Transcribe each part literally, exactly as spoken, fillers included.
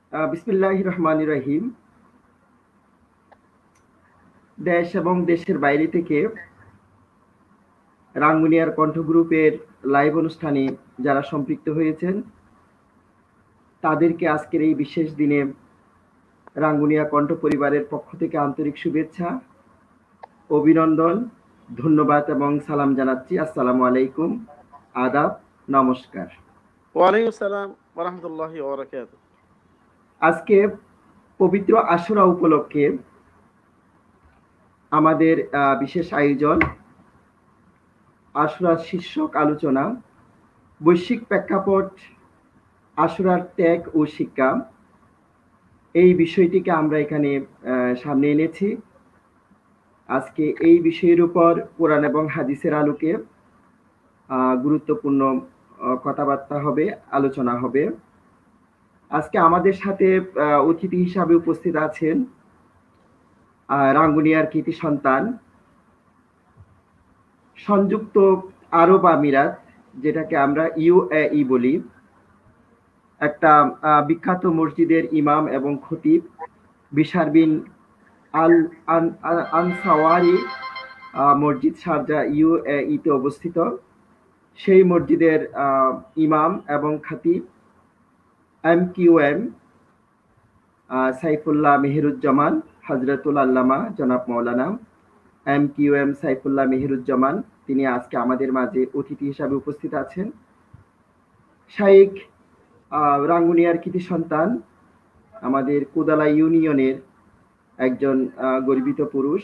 আহ, বিসমিল্লাহির রহমানির রহিম। দেশ এবং দেশের বাইরে থেকে রাঙ্গুনিয়ার কণ্ঠ গ্রুপের লাইভ অনুষ্ঠানে যারা সম্পৃক্ত হয়েছেন তাদেরকে আজকের এই বিশেষ দিনে রাঙ্গুনিয়া কণ্ঠ পরিবারের পক্ষ থেকে আন্তরিক শুভেচ্ছা, অভিনন্দন, ধন্যবাদ এবং সালাম জানাচ্ছি। আসসালামু আলাইকুম, আদাব, নমস্কার। ওয়ালাইকুম আসসালাম ওয়া রাহমাতুল্লাহি ওয়া বারাকাতুহু। আজকে পবিত্র আশুরা উপলক্ষে আমাদের আহ, বিশেষ আয়োজন আশুরার শীর্ষক আলোচনা, বৈশ্বিক প্রেক্ষাপট, আশুরার ত্যাগ ও শিক্ষা। এই বিষয়টিকে আমরা এখানে আহ, সামনে এনেছি। আজকে এই বিষয়ের উপর কোরআন এবং হাদিসের আলোকে আহ, গুরুত্বপূর্ণ আহ, কথাবার্তা হবে, আলোচনা হবে। আজকে আমাদের সাথে আহ, অতিথি হিসাবে উপস্থিত আছেন আহ, রাঙ্গুনিয়ার কৃতি সন্তান, সংযুক্ত আরব আমিরাত, যেটাকে আমরা ইউএই বলি, একটা আহ, বিখ্যাত মসজিদের ইমাম এবং খতিব বিশার বিন আল আন- আ- আনসাওয়ারি আহ, মসজিদ শারজা ইউএইতে অবস্থিত। সেই মসজিদের আহ, ইমাম এবং খতিব M Q M Saifullah Meheruzzaman, হজরতুল আল্লামা জনাব মৌলানা M Q M Saifullah Meheruzzaman, তিনি আজকে আমাদের মাঝে অতিথি হিসাবে উপস্থিত আছেন। শাইখ আহ, রাঙ্গুনিয়ার কৃতি সন্তান, আমাদের কোদালা ইউনিয়নের একজন আহ, গর্বিত পুরুষ।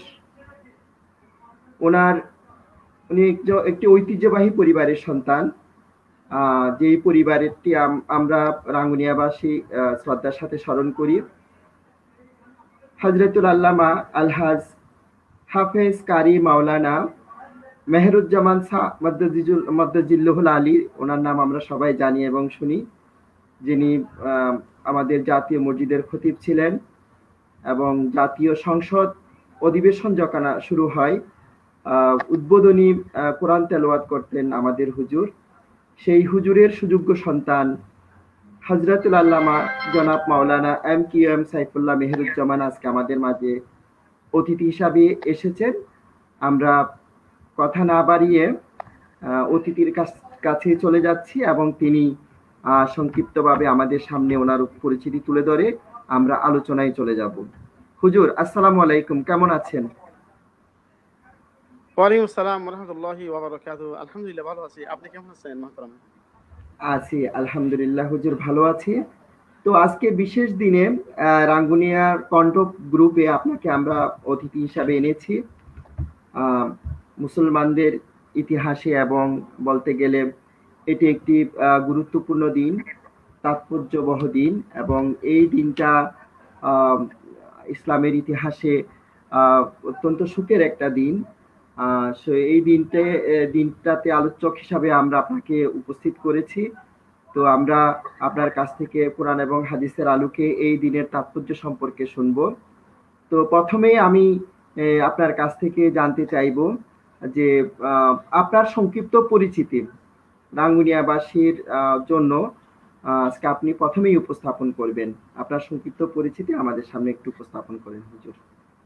ওনার উনি একজ- একটি ঐতিহ্যবাহী পরিবারের সন্তান, আহ, যেই পরিবারেরটি আম- আমরা রাঙ্গুনিয়াবাসী আহ, শ্রদ্ধার সাথে স্মরণ করি। হজরতুল আল্লামা আলহাজ হাফেজ কারি মাওলানা মেহেরুজ্জামান শাহ মদ্দাজিজুল মদ্দাজিল্লুহুল আলী, ওনার নাম আমরা সবাই জানি এবং শুনি, যিনি আহ, আমাদের জাতীয় মসজিদের খতিব ছিলেন এবং জাতীয় সংসদ অধিবেশন যখন শুরু হয় আহ, উদ্বোধনী আহ, কোরআন তেলাওয়াত করতেন আমাদের হুজুর। সেই হুজুরের সুযোগ্য সন্তান হজরতুল আল্লামা জনাব মাওলানা M Q M Saifullah Meheruzzaman আজকে আমাদের মাঝে অতিথি হিসাবে এসেছেন। আমরা কথা না বাড়িয়ে আহ, অতিথির কাছ- কাছে চলে যাচ্ছি এবং তিনি আহ, সংক্ষিপ্তভাবে আমাদের সামনে ওনার পরিচিতি তুলে ধরে আমরা আলোচনায় চলে যাব। হুজুর, আসসালামু আলাইকুম, কেমন আছেন? ওয়ালাইকুম আসসালাম ওয়া রাহমাতুল্লাহি ওয়া বারাকাতুহু। আলহামদুলিল্লাহ ভালো আছি। আপনি কেমন আছেন মুহতারাম? আছি, আলহামদুলিল্লাহ হুজুর, ভালো আছি। তো আজকে বিশেষ দিনে আহ, রাঙ্গুনিয়া কণ্ঠ গ্রুপে আপনাকে আমরা অতিথি হিসাবে এনেছি। আহ, মুসলমানদের ইতিহাসে এবং বলতে গেলে এটি একটি আহ, গুরুত্বপূর্ণ দিন, তাৎপর্যবহ দিন, এবং এই দিনটা আহ, ইসলামের ইতিহাসে আহ, অত্যন্ত সুখের একটা দিন। আহ, so এই দিনতে আহ, দিনটাতে আলোচক হিসাবে আমরা আপনাকে উপস্থিত করেছি। তো আমরা আপনার কাছ থেকে কোরআন এবং হাদিসের আলোকে এই দিনের তাৎপর্য সম্পর্কে শুনবো। তো প্রথমেই আমি আহ, আপনার কাছ থেকে জানতে চাইবো যে আহ, আপনার সংক্ষিপ্ত পরিচিতি রাঙ্গুনিয়াবাসীর আহ, জন্য আহ, আজকে আপনি প্রথমেই উপস্থাপন করবেন। আপনার সংক্ষিপ্ত পরিচিতি আমাদের সামনে একটু উপস্থাপন করেন হুজুর।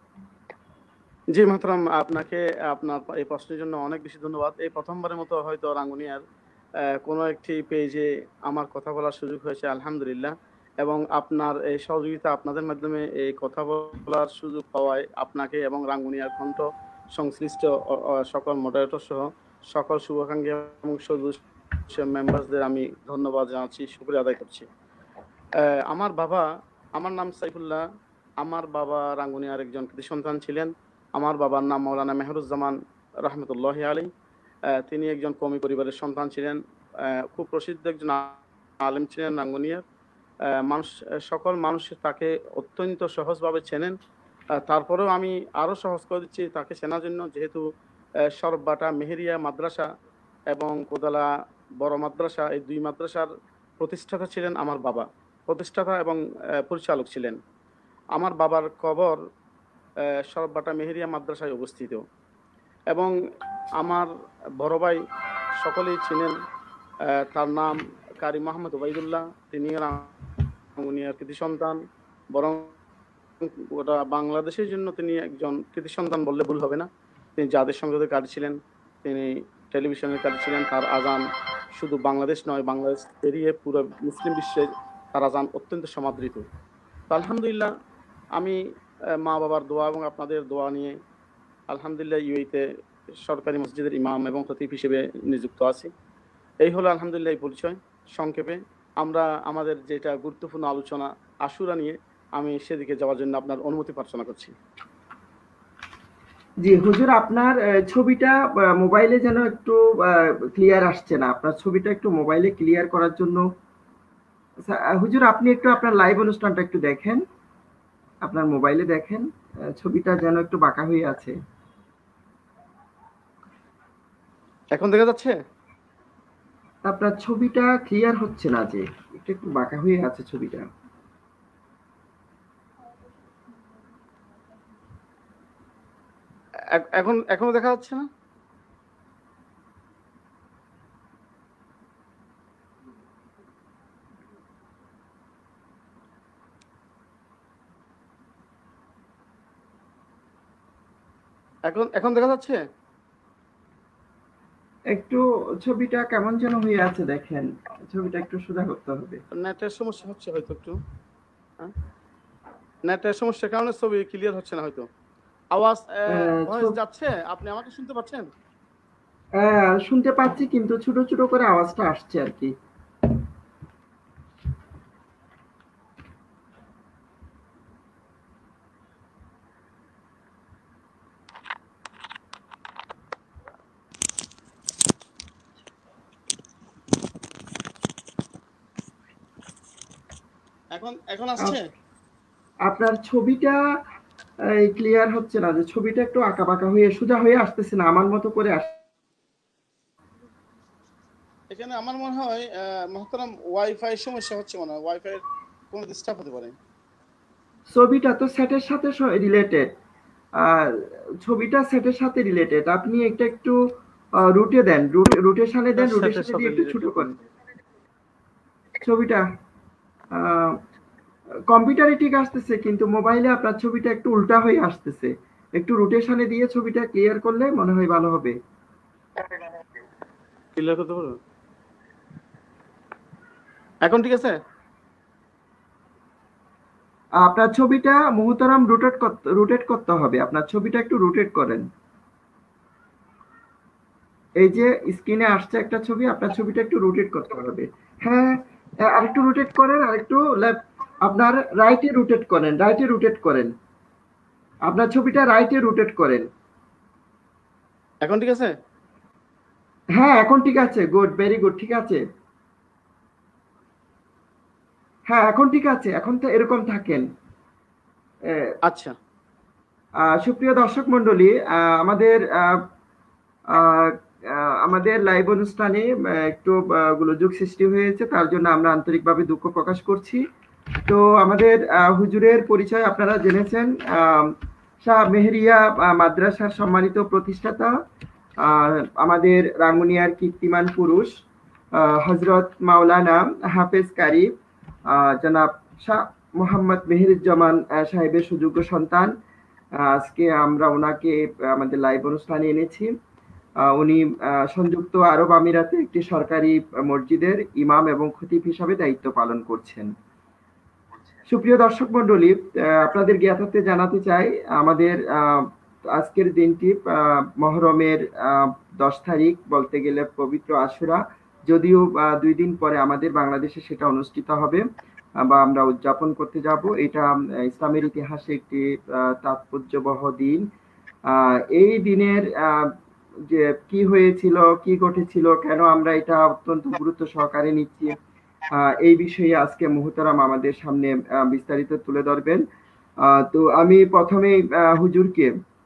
জি মুহতারাম, আপনাকে আপনার এই প্রশ্নের জন্য অনেক বেশি ধন্যবাদ। এই প্রথমবারের মতো হয়তো রাঙ্গুনিয়ার আহ, কোনো একটি পেজে আমার কথা বলার সুযোগ হয়েছে, আলহামদুলিল্লাহ। এবং আপনার এই সহযোগিতা, আপনাদের মাধ্যমে এই কথা বলার সুযোগ পাওয়ায় আপনাকে এবং রাঙ্গুনিয়ার কণ্ঠ সংশ্লিষ্ট অ- অ- সকল মডারেটর সহ সকল শুভাকাঙ্ক্ষী এবং সদস্য মেম্বারসদের আমি ধন্যবাদ জানাচ্ছি, শুকরিয়া আদায় করছি। আহ, আমার বাবা, আমার নাম সাইফুল্লাহ। আমার বাবা রাঙ্গুনিয়ার একজন কৃতি সন্তান ছিলেন। আমার বাবার নাম মৌলানা মেহরুজ্জামান রহমতুল্লাহ আলী। আহ, তিনি একজন কওমি পরিবারের সন্তান ছিলেন। আহ, খুব প্রসিদ্ধ একজন আলেম ছিলেন রাঙ্গুনিয়ার। আহ, মানুষ, সকল মানুষ তাকে অত্যন্ত সহজভাবে চেনেন। আহ, তারপরেও আমি আরো সহজ করে দিচ্ছি তাকে চেনার জন্য, যেহেতু আহ, সরববাটা মেহেরিয়া মাদ্রাসা এবং কোদালা বড় মাদ্রাসা, এই দুই মাদ্রাসার প্রতিষ্ঠাতা ছিলেন আমার বাবা, প্রতিষ্ঠাতা এবং আহ, পরিচালক ছিলেন। আমার বাবার কবর আহ, সরববাটা মেহেরিয়া মাদ্রাসায় অবস্থিত। এবং আমার বড় ভাই সকলেই চিনেন, আহ, তার নাম কারি মোহাম্মদ ওবাইদুল্লাহ। তিনি রাঙ্গুনিয়ার কৃতি সন্তান, বরং গোটা বাংলাদেশের জন্য তিনি একজন কৃতি সন্তান বললে ভুল হবে না। তিনি জাতির সংসদে কারি ছিলেন, তিনি টেলিভিশনের কারি ছিলেন। তার আজান শুধু বাংলাদেশ নয়, বাংলাদেশ পেরিয়ে পুরো মুসলিম বিশ্বে তার আজান অত্যন্ত সমাদৃত। তো আলহামদুলিল্লাহ, আমি মা বাবার দোয়া এবং আপনাদের দোয়া নিয়ে আলহামদুলিল্লাহ ইউএইতে সরকারি মসজিদের ইমাম এবং খতিব হিসেবে নিযুক্ত আছি। এই হলো আলহামদুলিল্লাহ এই পরিচয় সংক্ষেপে। আমরা আমাদের যেটা গুরুত্বপূর্ণ আলোচনা আশুরা নিয়ে, আমি সেদিকে যাওয়ার জন্য আপনার অনুমতি প্রার্থনা করছি। জি হুজুর, আপনার ছবিটা মোবাইলে যেন একটু ক্লিয়ার আসছে না। আপনার ছবিটা একটু মোবাইলে ক্লিয়ার করার জন্য হুজুর আপনি একটু আপনার লাইভ অনুষ্ঠানটা একটু দেখেন, আপনার মোবাইলে দেখেন, ছবিটা যেন একটু বাঁকা হয়ে আছে। এখন দেখা যাচ্ছে? আপনার ছবিটা ক্লিয়ার হচ্ছে না, যে একটু একটু বাঁকা হয়ে আছে ছবিটা। এখন এখনো দেখা যাচ্ছে না? এখন এখন দেখা যাচ্ছে? একটু ছবিটা কেমন যেন হয়ে আছে, দেখেন ছবিটা একটু সোজা করতে হবে। নেটের সমস্যা হচ্ছে হয়তো, একটু নেটের সমস্যার কারণে ছবি ক্লিয়ার হচ্ছে না হয়তো। আওয়াজ ভয়েস যাচ্ছে? আপনি আমাকে শুনতে পাচ্ছেন? হ্যাঁ শুনতে পাচ্ছি, কিন্তু ছোট ছোট করে আওয়াজটা আসছে আর কি। এখন এখন আসছে? আপনার ছবিটা ক্লিয়ার হচ্ছে না, যে ছবিটা একটু আঁকা বাঁকা হয়ে সোজা হয়ে আসতেছে না, আমার মতো করে আস। এখানে আমার মনে হয় মহতারাম ওয়াইফাই সমস্যা হচ্ছে, মনে হয় ওয়াইফাই কোনো ডিস্টার্ব হতে পারে। ছবিটা তো সেটের সাথে রিলেটেড, আর ছবিটা সেটের সাথে রিলেটেড। আপনি একটা একটু রুটে দেন, রোটেশনে দেন, রোটেশনে দিয়ে একটু ছোট করেন ছবিটা। কম্পিউটারে ঠিক আসতেছে, কিন্তু মোবাইলে আপনার ছবিটা একটু উল্টা হয়ে আসতেছে। একটু রোটেশনে দিয়ে ছবিটা ক্লিয়ার করলে মনে হয় ভালো হবে। ক্লিয়ার করতে পারো? এখন ঠিক আছে? আপনার ছবিটা মুহতারাম রোটেট করতে রোটেট করতে হবে। আপনার ছবিটা একটু রোটেট করেন। এই যে স্ক্রিনে আসছে একটা ছবি, আপনার ছবিটা একটু রোটেট করতে হবে। হ্যাঁ আরেকটু রোটেট করেন, আরেকটু লেফট, আপনার রাইটে রোটেট করেন, রাইটে রোটেট করেন, আপনার ছবিটা রাইটে রোটেট করেন। এখন ঠিক আছে? হ্যাঁ এখন ঠিক আছে, গুড, ভেরি গুড, ঠিক আছে। হ্যাঁ এখন ঠিক আছে, এখন তো এরকম থাকেন। আচ্ছা, সুপ্রিয় দর্শক মন্ডলী, আমাদের আমাদের লাইভ অনুষ্ঠানে একটু গোলযোগ সৃষ্টি হয়েছে, তার জন্য আমরা আন্তরিকভাবে দুঃখ প্রকাশ করছি। তো আমাদের হুজুরের পরিচয় আপনারা জেনেছেন, শাহ মেহেরিয়া মাদ্রাসার সম্মানিত প্রতিষ্ঠাতা, আমাদের রাঙ্গুনিয়ার কীর্তিমান পুরুষ হযরত মাওলানা হাফেজ কারি জনাব শাহ মোহাম্মদ মেহেরুজ্জামান সাহেবের সুযোগ্য সন্তান। আজকে আমরা ওনাকে আমাদের লাইভ অনুষ্ঠানে এনেছি। উনি সংযুক্ত আরব আমিরাতে একটি সরকারি মসজিদের ইমাম এবং খতিব হিসাবে দায়িত্ব পালন করছেন। সুপ্রিয় দর্শক মন্ডলী, আপনাদের জ্ঞাতার্থে জানাতে চাই, আমাদের আজকের দিনটি মহরমের দশ তারিখ, বলতে গেলে পবিত্র আশুরা, যদিও দুই দিন পরে আমাদের বাংলাদেশে সেটা অনুষ্ঠিত হবে বা আমরা উদযাপন করতে যাব। এটা ইসলামের ইতিহাসে একটি তাৎপর্যবহ দিন। এই দিনের যে কি হয়েছিল, কি ঘটেছিল, কেন আমরা এটা অত্যন্ত গুরুত্ব সহকারে নিচ্ছি, এই বিষয়ে আজকে মুহতারাম আমাদের সামনে বিস্তারিত তুলে ধরবেন। তো আমি প্রথমে হুজুরকে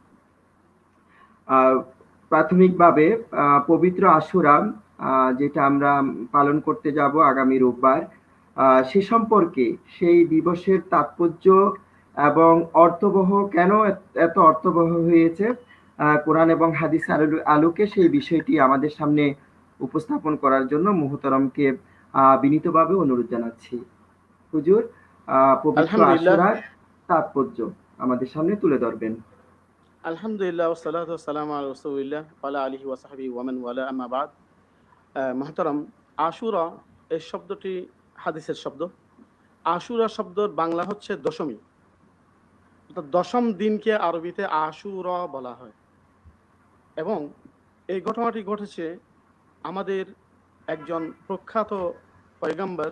প্রাথমিকভাবে পবিত্র আশুরা যেটা আমরা পালন করতে যাব আগামী রোববার, সে সম্পর্কে, সেই দিবসের তাৎপর্য এবং অর্থবহ, কেন এত অর্থবহ হয়েছে কোরআন এবং হাদিস আলোকে, সেই বিষয়টি আমাদের সামনে উপস্থাপন করার জন্য মুহতারামকে বিনীতভাবে অনুরোধ জানাচ্ছি। হুজুর আহ, পবিত্র আলহামদুলিল্লাহ আশুরার তাৎপর্য আমাদের সামনে তুলে ধরবেন। আলহামদুলিল্লাহ ওয়াসসালাতু ওয়াসসালামু আলা রাসূলিল্লাহ ওয়া আলা আলিহি ওয়া সাহবিহি ওয়া মান ওয়ালা আম্মা বাদ। আহ, মাহতারাম, আশুরা এই শব্দটি হাদিসের শব্দ। আশুরা শব্দের বাংলা হচ্ছে দশমী, অর্থাৎ দশম দিনকে আরবিতে আশুরা বলা হয়। এবং এই ঘটনাটি ঘটেছে আমাদের একজন প্রখ্যাত পয়গম্বর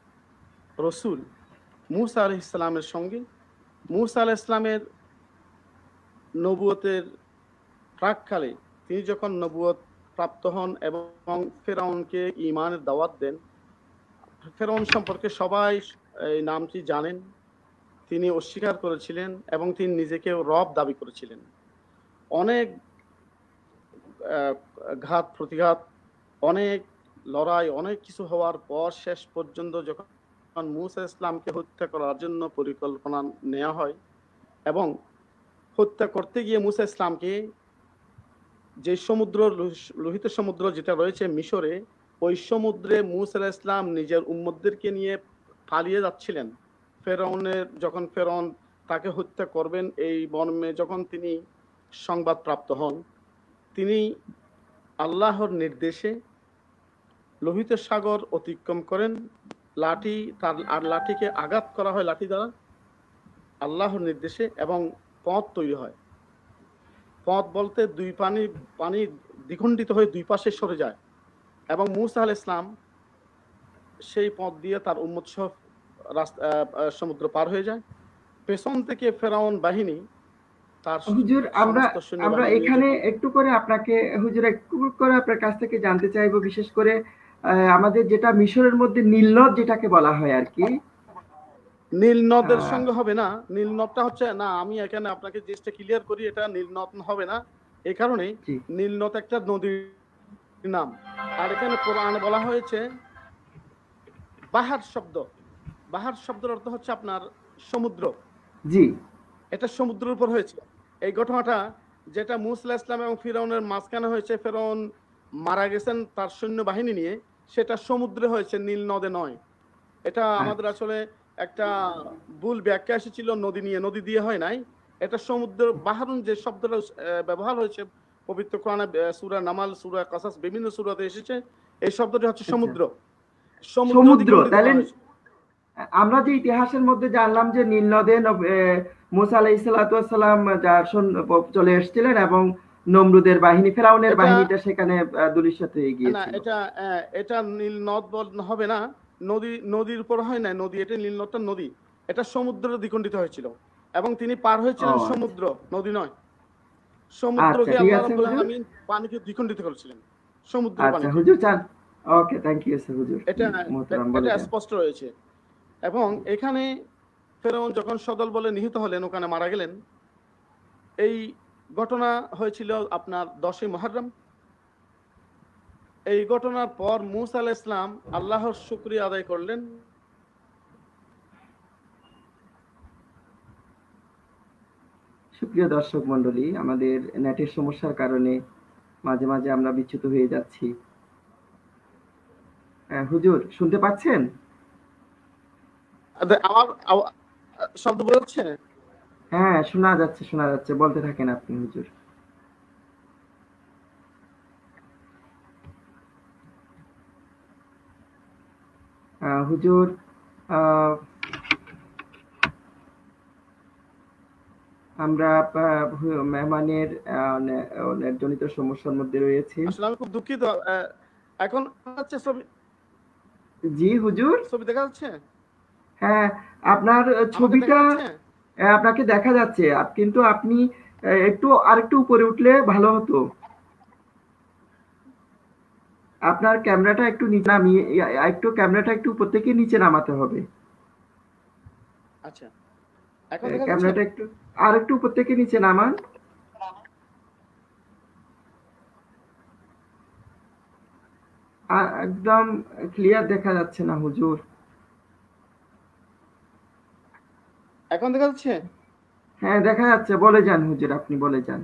রসুল মূসা আলাইহিস সালামের সঙ্গে। মূসা আলাইহিস সালামের নবুয়তের প্রাককালে তিনি যখন নবুয়ত প্রাপ্ত হন এবং ফেরাউনকে ঈমানের দাওয়াত দেন, ফেরাউন সম্পর্কে সবাই এই নামটি জানেন। তিনি অস্বীকার করেছিলেন এবং তিনি নিজেকে রব দাবি করেছিলেন। অনেক আহ, ঘাত প্রতিঘাত, অনেক লড়াই, অনেক কিছু হওয়ার পর শেষ পর্যন্ত যখন মূসা ইসলামকে হত্যা করার জন্য পরিকল্পনা নেওয়া হয় এবং হত্যা করতে গিয়ে মূসা ইসলামকে যে সমুদ্র, লোহিত সমুদ্র যেটা রয়েছে মিশরে, ওই সমুদ্রে মূসা আলাইহিস সালাম নিজের উম্মতদেরকে নিয়ে পালিয়ে যাচ্ছিলেন। ফেরাউনের যখন ফেরাউন তাকে হত্যা করবেন এই মর্মে যখন তিনি সংবাদ প্রাপ্ত হন, তিনি আল্লাহর নির্দেশে লোহিত সাগর অতিক্রম করেন। লাঠি তার আর লাঠিকে আঘাত করা হয় লাঠি দ্বারা আল্লাহর নির্দেশে, এবং পথ তৈরি হয়। পথ বলতে দুই পানি পানি দ্বিখণ্ডিত হয়ে দুই পাশে সরে যায় এবং মূসা আলাইহিস সালাম সেই পথ দিয়ে তার উম্মত সহ রাস্তা সমুদ্র পার হয়ে যায়। পেছন থেকে ফেরাউন বাহিনী তার হুজুর, আমরা সমস্ত আমরা সৈন্যবাহিনী নিয়ে এখানে যখন একটু করে আপনাকে হুজুর একটু করে আপনার কাছ থেকে জানতে চাইবো, বিশেষ করে আহ, আমাদের যেটা মিশরের মধ্যে নীল নদ যেটাকে বলা হয় আর কি। নীল নদের আহ, সঙ্গে হবে না। নীল নদটা হচ্ছে না, আমি এখানে আপনাকে জিনিসটা ক্লিয়ার করি, এটা নীল নদ হবে না। এই কারণে জি নীল নদ একটা নদীর নাম, আর এখানে কোরআনে বলা হয়েছে বাহার শব্দ। বাহার শব্দের অর্থ হচ্ছে আপনার সমুদ্র। জি এটা সমুদ্রের উপর হয়েছে এই ঘটনাটা, যেটা মূসা আলাইহিস সালাম এবং ফিরআউনের মাঝখানে হয়েছে। ফিরআউন মারা গেছেন তার সৈন্য বাহিনী নিয়ে, সেটা সমুদ্রে হয়েছে, নীল নদে নয়। এটা আমাদের আচ্ছা আসলে একটা ভুল ব্যাখ্যা এসেছিল, নদী নিয়ে, নদী দিয়ে হয় নাই। এটা সমুদ্র। বাহারুন যে শব্দটা আহ, ব্যবহার হয়েছে পবিত্র কোরআনে, সূরা নামাল, সূরা কাসাস, বিভিন্ন সূরাতে এসেছে, এই শব্দটি হচ্ছে আচ্ছা সমুদ্র। সমুদ্র সমুদ্র দ্বিখণ্ডিত তাহলে করা হয়েছে। আমরা যে ইতিহাসের মধ্যে জানলাম যে নীল নদে নব- এ, মূসা আলাইহিস সালাতু ওয়াস সালাম যার সৈন্য- চলে এসেছিলেন এবং নমরুদের বাহিনী, ফেরাউনের এটা বাহিনীটা সেখানে আহ, ধূলিসাৎ হয়ে না, গিয়েছিল। এটা আহ, এটা নীল নদ বল- হবে না। নদী, নদীর উপর হয় না নদী, এটা নীল নদটা নদী। এটা সমুদ্রে দ্বিখণ্ডিত হয়েছিল এবং তিনি পার ও হয়েছিলেন আচ্ছা সমুদ্র, নদী নয়। আচ্ছা, সমুদ্রকে ঠিক আল্লাহ আছে রাব্বুল হুজুর। আলামিন পানিকে দ্বিখণ্ডিত করেছিলেন, সমুদ্রের আচ্ছা পানিকে। হুজুর চান। ওকে, থ্যাংক ইউ স্যার হুজুর। এটা মোহতারাম বলে এটা যান। স্পষ্ট রয়েছে। এবং এখানে ফেরাউন যখন সদল বলে নিহত হলেন, ওখানে মারা গেলেন। এই ঘটনা হয়েছিল আপনার দশই মুহররম। এই ঘটনার পর মূসা আলাইহিস সালাম আল্লাহর শুকরিয়া আদায় করলেন। সুপ্রিয় দর্শক মন্ডলী, আমাদের নেটের সমস্যার কারণে মাঝে মাঝে আমরা বিচ্যুত হয়ে যাচ্ছি। আহ, হুজুর শুনতে পাচ্ছেন? আমার আওয়া- শব্দ বোঝা যাচ্ছে? হ্যাঁ, শোনা যাচ্ছে, শোনা যাচ্ছে, বলতে থাকেন আপনি হুজুর। আহ, হুজুর, আহ, আমরা আহ, হু- মেহমানের আহ, নে- নেটজনিত সমস্যার মধ্যে রয়েছি। আসলে আমি খুব দুঃখিত। আহ, এখন হচ্ছে ছবি, জি হুজুর। ছবি দেখা যাচ্ছে? হ্যাঁ, আপনার আমাকে দেখা ছবিটা যাচ্ছে? আহ, আপনাকে দেখা যাচ্ছে, আপ- কিন্তু আপনি আহ, একটু আরেকটু উপরে উঠলে ভালো হতো। আপনার ক্যামেরাটা একটু নিচে নামিয়ে, একটু ক্যামেরাটা একটু উপর থেকে নিচে নামাতে হবে। আচ্ছা, এখন আহ, দেখা যাচ্ছে? ক্যামেরাটা একটু আর একটু উপর থেকে নিচে নামান। আর একদম ক্লিয়ার দেখা যাচ্ছে না হুজুর। এখন দেখা যাচ্ছে? হ্যাঁ দেখা যাচ্ছে, বলে যান হুজুর, আপনি বলে যান।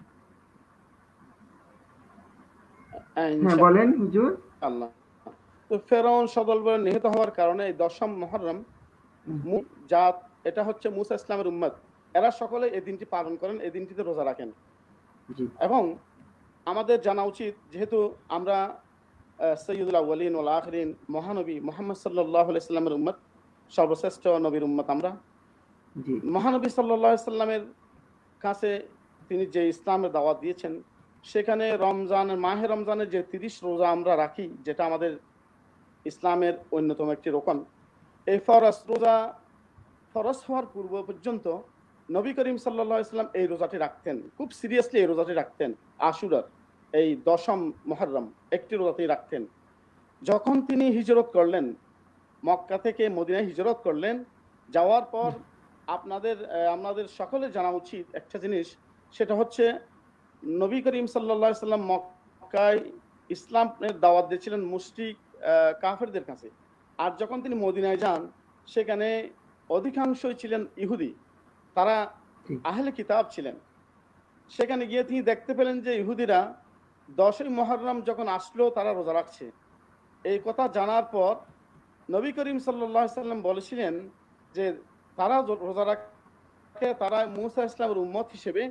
হ্যাঁ, হ্যাঁ বলেন হুজুর। ইনশাআল্লাহ। তো ফেরাউন সদলবলে নিহত হওয়ার কারণে এই দশম মুহররম মু- জাত এটা হচ্ছে মুসা ইসলামের উম্মত, এরা সকলে এই দিনটি পালন করেন, এই দিনটিতে রোজা রাখেন। জি এবং আমাদের জানা উচিত, যেহেতু আমরা আহ, সৈয়দুল আউয়ালিন ওয়াল আখিরিন মহানবী মুহাম্মদ সাল্লাল্লাহু আলাইহি সাল্লামের উম্মত, সর্বশ্রেষ্ঠ নবীর উম্মত আমরা। জি মহানবী সাল্লাল্লাহু আলাইহি সাল্লামের কাছে তিনি যে ইসলামের দাওয়াত দিয়েছেন, সেখানে রমজানের মাহে রমজানের যে তিরিশ রোজা আমরা রাখি, যেটা আমাদের ইসলামের অন্যতম একটি রোকন, এই ফরজ রোজা ফরজ হওয়ার পূর্ব পর্যন্ত নবী করিম সাল্লাল্লাহু আলাইহি সাল্লাম এই রোজাটি রাখতেন, খুব সিরিয়াসলি এই রোজাটি রাখতেন। আশুরার এই দশম মুহররম একটি রোজাটি রাখতেন। যখন তিনি হিজরত করলেন, মক্কা থেকে মদিনায় হিজরত করলেন, যাওয়ার পর আপনাদের আহ, আমাদের সকলে জানা উচিত একটা জিনিস, সেটা হচ্ছে নবী করিম সাল্লাল্লাহু আলাইহি সাল্লাম মক্কায় ইসলামের দাওয়াত দিয়েছিলেন মুশরিক আহ, কাফেরদের কাছে। আর যখন তিনি মদিনায় যান, সেখানে অধিকাংশই ছিলেন ইহুদি, তারা জি আহলে কিতাব ছিলেন। সেখানে গিয়ে তিনি দেখতে পেলেন যে ইহুদিরা দশই মুহররম যখন আসলো তারা রোজা রাখছে। এই কথা জানার পর নবী করিম সাল্লাল্লাহু আলাইহি সাল্লাম বলেছিলেন যে তারা রোজা রাখে, তারা মুসা ইসলামের উম্মত হিসেবে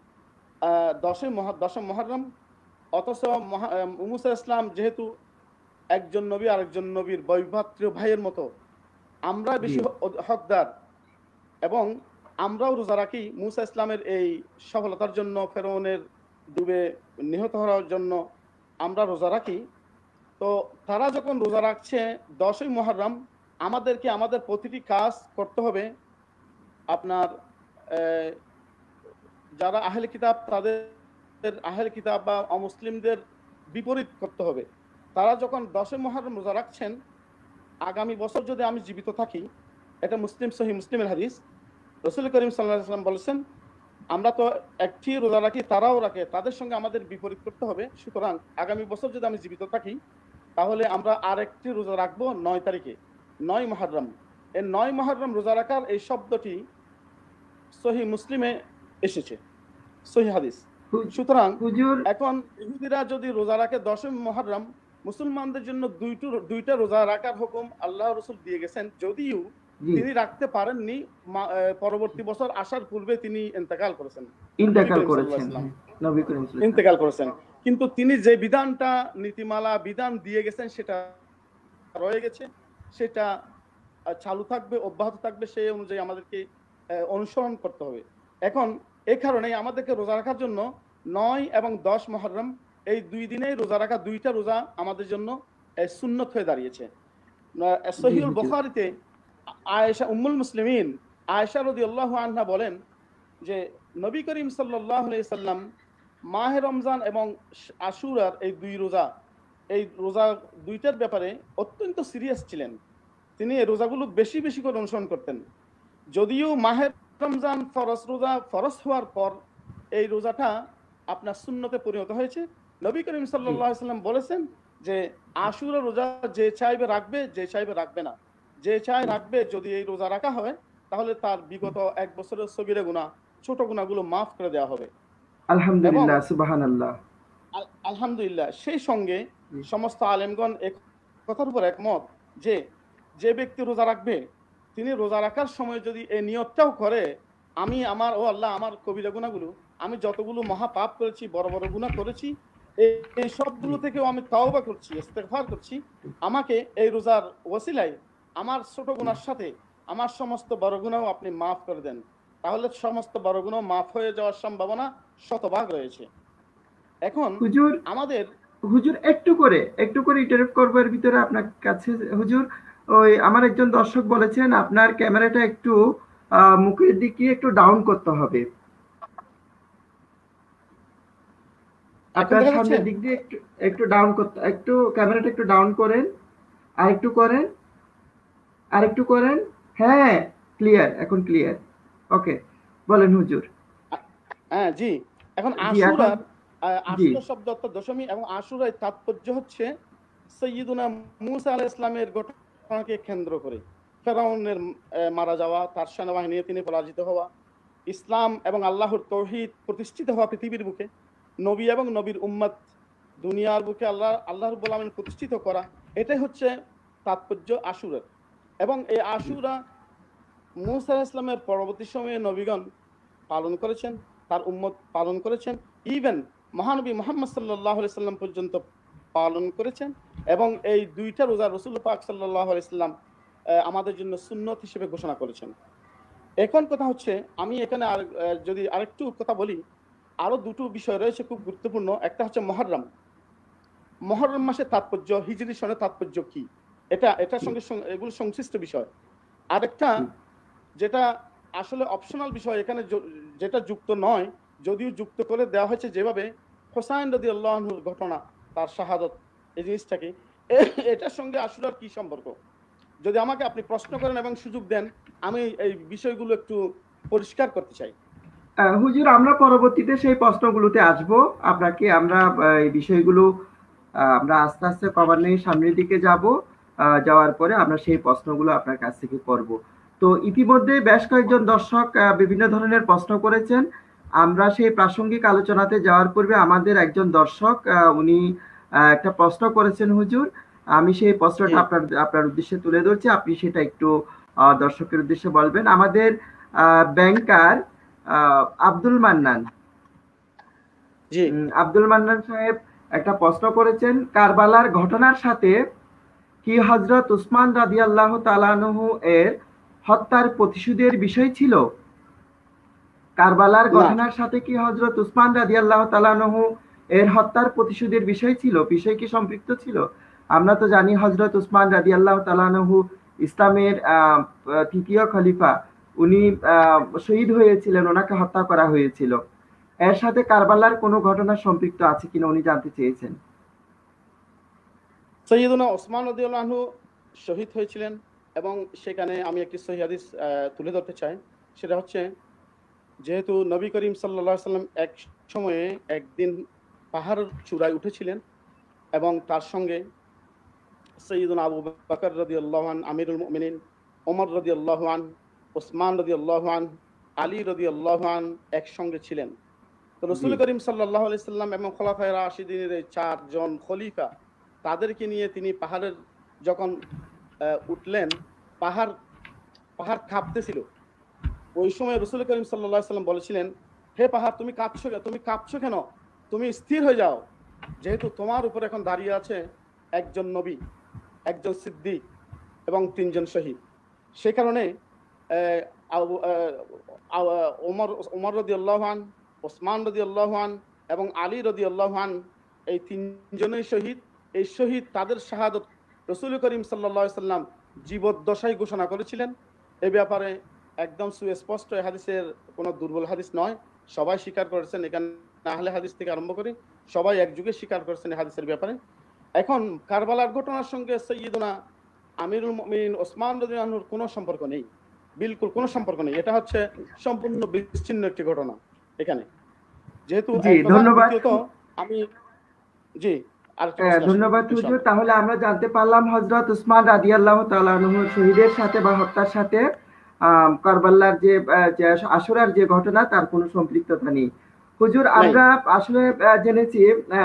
আহ, দশই মহ দশম মুহররম, অথচ মহা- আহ, মুসা ইসলাম যেহেতু একজন নবী আরেকজন নবীর বৈভাত্রীয় ভাইয়ের মতো, আমরা জি বেশি হ- হকদার, এবং আমরাও রোজা রাখি মুসা ইসলামের এই সফলতার জন্য, ফেরাউনের ডুবে নিহত হওয়ার জন্য আমরা রোজা রাখি। তো তারা যখন রোজা রাখছে দশই মুহররম, আমাদেরকে আমাদের প্রতিটি কাজ করতে হবে আপনার আহ, যারা আহলে কিতাব তাদের আহলে কিতাব বা অমুসলিমদের বিপরীত করতে হবে। তারা যখন দশই মুহররম রোজা রাখছেন, আগামী বছর যদি আমি জীবিত থাকি, এটা মুসলিম সহিহ মুসলিমের হাদিস, রাসূল করিম সাল্লাল্লাহু আলাইহি ওয়াসাল্লাম বলেছেন আমরা তো একটি রোজা রাখি, তারাও রাখে, তাদের সঙ্গে আমাদের বিপরীত করতে হবে। সুতরাং আগামী বছর যদি আমি জীবিত থাকি, তাহলে আমরা আর একটি রোজা রাখবো নয় তারিখে, নয় মুহররম। এই নয় মুহররম রোজা রাখার এই শব্দটি সহিহ মুসলিমে এসেছে, সহিহ হাদিস। হু- সুতরাং হুজুর এখন ইহুদিরা যদি রোজা রাখে দশম মুহররম, মুসলমানদের জন্য দুইটো দুইটা রোজা রাখার হুকুম আল্লাহ রসুল দিয়ে গেছেন, যদিও জি তিনি রাখতে পারেননি, মা- আহ, পরবর্তী বছর আসার পূর্বে তিনি ইন্তেকাল করেছেন, নবী ইন্তেকাল করিম সাল্লাল্লাহু করেছেন, আলাইহি ওয়াসাল্লাম হ্যাঁ নবী করিম সাল্লাল্লাহু আলাইহি ইন্তেকাল করেছেন। কিন্তু তিনি যে বিধানটা, নীতিমালা বিধান দিয়ে গেছেন, সেটা রয়ে গেছে, সেটা আহ, চালু থাকবে, অব্যাহত থাকবে, সেই অনুযায়ী আমাদেরকে আহ, অনুসরণ করতে হবে। এখন এই কারণেই আমাদেরকে রোজা রাখার জন্য নয় এবং দশ মুহররম এই দুই দিনেই রোজা রাখা, দুইটা রোজা আমাদের জন্য আহ, সুন্নত হয়ে দাঁড়িয়েছে। আহ, জি সহিহুল হুজুর বুখারীতে আয়েশা উম্মুল মুসলিমিন আয়েশা রাদিয়াল্লাহু আনহা বলেন যে নবী করিম সাল্লাল্লাহু আলাইহি সাল্লাম মাহে রমজান এবং আশুরার এই দুই রোজা, এই রোজা দুইটার ব্যাপারে অত্যন্ত সিরিয়াস ছিলেন। তিনি এই রোজাগুলো বেশি বেশি করে অনুসরণ করতেন। যদিও মাহে রমজান ফরজ রোজা ফরজ হওয়ার পর এই রোজাটা আপনার সুন্নতে পরিণত হয়েছে। নবী করিম জি সাল্লাল্লাহু আলাইহি সাল্লাম বলেছেন যে আশুরা রোজা যে চাইবে রাখবে, যে চাইবে রাখবে না। যে চায় রাখবে, যদি এই রোজা রাখা হয়, তাহলে তার বিগত এক বছরের সগীরা গুনাহ, ছোট গুনাহগুলো মাফ করে দেওয়া হবে। এবং আলহামদুলিল্লাহ সুবহানাল্লাহ আল- আলহামদুলিল্লাহ, সেই সঙ্গে জি সমস্ত আলেমগণ এক কথার উপর একমত যে যে ব্যক্তি রোজা রাখবে, তিনি রোজা রাখার সময় যদি এই নিয়তটাও করে, আমি আমার ও আল্লাহ আমার কবিরা গুনাহগুলো, আমি যতগুলো মহা পাপ করেছি, বড় বড় গুনাহ করেছি, এই এই সবগুলো জি থেকেও আমি তাওবা করছি, ইস্তেগফার করছি, আমাকে এই রোজার ওসিলায় আমার ছোট গুনার সাথে আমার সমস্ত বড় গুনাহ আপনি মাফ করে দেন, তাহলে সমস্ত বড় গুনাহ মাফ হয়ে যাওয়ার সম্ভাবনা শতভাগ রয়েছে। এখন হুজুর আমাদের হুজুর একটু করে একটু করে ইন্টারাপ্ট করবো এর ভিতরে আপনার কাছে। হুজুর, ওই আমার একজন দর্শক বলেছেন আপনার ক্যামেরাটা একটু আহ, মুখের দিকে একটু ডাউন করতে হবে, এখন আপনার দেখা যাচ্ছে? সামনের দিক দিয়ে একটু একটু ডাউন করতে, একটু ক্যামেরাটা একটু ডাউন করেন, আর একটু করেন, আর একটু করেন। হ্যাঁ, ক্লিয়ার, এখন ক্লিয়ার। ওকে, বলেন হুজুর। হ্যাঁ জি। এখন জি এখন আশুরার আহ, জি আশুরা শব্দ অর্থ দশমী, এবং আশুরার তাৎপর্য হচ্ছে সৈয়দুনা মুসা আলাইহিস সালামের ঘটনাকে কেন্দ্র করে ফেরাউনের আহ, মারা যাওয়া, তার সেনাবাহিনী তিনি পরাজিত হওয়া, ইসলাম এবং আল্লাহর তৌহিদ প্রতিষ্ঠিত হওয়া পৃথিবীর বুকে, নবী এবং নবীর উম্মত দুনিয়ার বুকে আল্লাহ আল্লাহ রাব্বুল আলামিন প্রতিষ্ঠিত করা, এটাই হচ্ছে তাৎপর্য আশুরার। এবং এই আশুরা মূসা আলাইহিস সালামের পরবর্তী সময়ে নবীগণ পালন করেছেন, তার উম্মত পালন করেছেন, ইভেন মহানবী মুহাম্মদ সাল্লাল্লাহু আলাইহি সাল্লাম পর্যন্ত পালন করেছেন। এবং এই দুইটা রোজা রাসূল পাক সাল্লাল্লাহু আলাইহি সাল্লাম আমাদের জন্য সুন্নত হিসেবে ঘোষণা করেছেন। এখন কথা হচ্ছে, আমি এখানে আর যদি আরেকটু কথা বলি, আরো দুটো বিষয় রয়েছে খুব গুরুত্বপূর্ণ। একটা হচ্ছে মহররম। মহররম মাসের তাৎপর্য, হিজরি সনের তাৎপর্য কি, এটা এটার সঙ্গে এগুলো সংশ্লিষ্ট বিষয়। আরেকটা যেটা আসলে অপশনাল বিষয়, এখানে যেটা যুক্ত নয়, যদিও যুক্ত করে দেওয়া হয়েছে যেভাবে হোসাইন রাদিয়াল্লাহু আনহুর ঘটনা, তার শাহাদত, এই জিনিসটাকে, এটার সঙ্গে আশুরার কি সম্পর্ক? যদি আমাকে আপনি প্রশ্ন করেন এবং সুযোগ দেন, আমি এই বিষয়গুলো একটু পরিষ্কার করতে চাই। হুজুর, আমরা পরবর্তীতে সেই প্রশ্নগুলোতে আসব। আপনাকে আমরা এই বিষয়গুলো আমরা আস্তে আস্তে ক্রমান্বয়ে সামনের দিকে যাব, যাওয়ার পরে আমরা সেই প্রশ্নগুলো আপনার কাছ থেকে করব। তো ইতিমধ্যে বেশ কয়েকজন দর্শক বিভিন্ন ধরনের প্রশ্ন করেছেন। আমরা সেই প্রাসঙ্গিক আলোচনাতে যাওয়ার পূর্বে আমাদের একজন দর্শক উনি একটা প্রশ্ন করেছেন হুজুর, আমি সেই প্রশ্নটা আপনার আপনার উদ্দেশ্যে তুলে ধরছি, আপনি সেটা একটু দর্শকের উদ্দেশ্যে বলবেন। আমাদের ব্যাংকার আব্দুল মান্নান জি আব্দুল মান্নান সাহেব একটা প্রশ্ন করেছেন, কারবালার ঘটনার সাথে কি হযরত উসমান রাদিয়াল্লাহু তাআলা আনহু এর হত্যার প্রতিশোধের বিষয় ছিল? কারবালার ঘটনার সাথে কি হযরত উসমান রাদিয়াল্লাহু তাআলা আনহু এর হত্যার প্রতিশোধের বিষয় ছিল, বিষয় কি সম্পৃক্ত ছিল? আমরা তো জানি হযরত উসমান রাদিয়াল্লাহু তাআলা আনহু ইসলামের তৃতীয় খলিফা, উনি শহীদ হয়েছিলেন, ওনাকে হত্যা করা হয়েছিল। এর সাথে কারবালার কোনো ঘটনা সম্পৃক্ত আছে কিনা উনি জানতে চেয়েছেন। সাইয়্যিদুনা ওসমান রাদিয়াল্লাহু আনহু শহীদ হয়েছিলেন, এবং সেখানে আমি একটি সহিহ হাদিস তুলে ধরতে চাই। সেটা হচ্ছে, যেহেতু নবী করিম সাল্লাল্লাহু আলাইহি সাল্লাম এক সময়ে একদিন পাহাড়ের চূড়ায় উঠেছিলেন, এবং তার সঙ্গে সাইয়্যিদুনা আবু বকর রাদিয়াল্লাহু আনহু, আমিরুল মুমিনিন ওমর রাদিয়াল্লাহু আনহু, ওসমান রাদিয়াল্লাহু আনহু, আলী রাদিয়াল্লাহু আনহু একসঙ্গে ছিলেন। তো রাসূল করিম সাল্লাল্লাহু আলাইহি সাল্লাম এবং খোলাফায়ে রাশিদিনের এই চারজন খলিফা, তাদেরকে নিয়ে তিনি পাহাড়ের যখন উঠলেন, পাহাড় পাহাড় কাঁপতেছিল। ওই সময় রাসূল করিম সাল্লাল্লাহু আলাইহি সাল্লাম বলেছিলেন, হে পাহাড়, তুমি কাঁপছো কেন? তুমি কাঁপছো কেন? তুমি স্থির হয়ে যাও, যেহেতু তোমার উপর এখন দাঁড়িয়ে আছে একজন নবী, একজন সিদ্দিক এবং তিনজন শহীদ। সেই কারণে ওমর ওমর রাদিয়াল্লাহু আনহু, ওসমান রাদিয়াল্লাহু আনহু এবং আলী রাদিয়াল্লাহু আনহু, এই তিনজনই শহীদ। এই শহীদ, তাদের শাহাদত রাসূল করিম সাল্লাল্লাহু আলাইহি সাল্লাম জীবদ্দশায় ঘোষণা করেছিলেন। এই ব্যাপারে একদম সুস্পষ্ট, এই হাদিসের কোনো দুর্বল হাদিস নয়, সবাই স্বীকার করেছেন। এখানে আহলে হাদিস থেকে আরম্ভ করে সবাই একযুগে স্বীকার করেছেন এই হাদিসের ব্যাপারে। এখন কারবালার ঘটনার সঙ্গে সাইয়্যিদুনা আমিরুল মুমিনিন ওসমান রাদিয়াল্লাহু আনহুর কোনো সম্পর্ক নেই, বিলকুল কোনো সম্পর্ক নেই। এটা হচ্ছে সম্পূর্ণ বিচ্ছিন্ন একটি ঘটনা এখানে। যেহেতু ধন্যবাদ আমি জি ধন্যবাদ হুজুর। তাহলে আমরা জানতে পারলাম হযরত উসমান রাদিয়াল্লাহু তাআলা আনহু শহীদের সাথে বা হত্যার সাথে কারবালার যে আশুরার যে ঘটনা, তার কোনো সম্পৃক্ততা নেই। হুজুর, আমরা আসলে জেনেছি,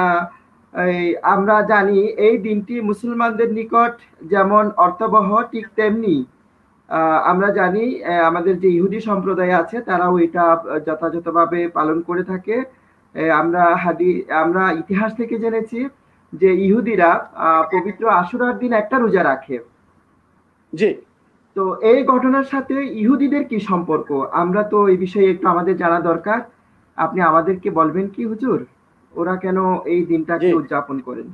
আমরা জানি এই দিনটি মুসলমানদের নিকট যেমন অর্থবহ, ঠিক তেমনি আমরা জানি আমাদের যে ইহুদি সম্প্রদায় আছে তারাও এটা যথাযথভাবে পালন করে থাকে। আমরা হাদি আমরা ইতিহাস থেকে জেনেছি যে ইহুদিরা পবিত্র আশুরার দিন একটা রোজা রাখে। জি। তো এই ঘটনার সাথে ইহুদিদের কি সম্পর্ক, আমরা তো এই বিষয়ে একটু আমাদের জানা দরকার। আপনি আমাদেরকে বলবেন কি হুজুর, ওরা কেন এই দিনটাকে উদযাপন করেন?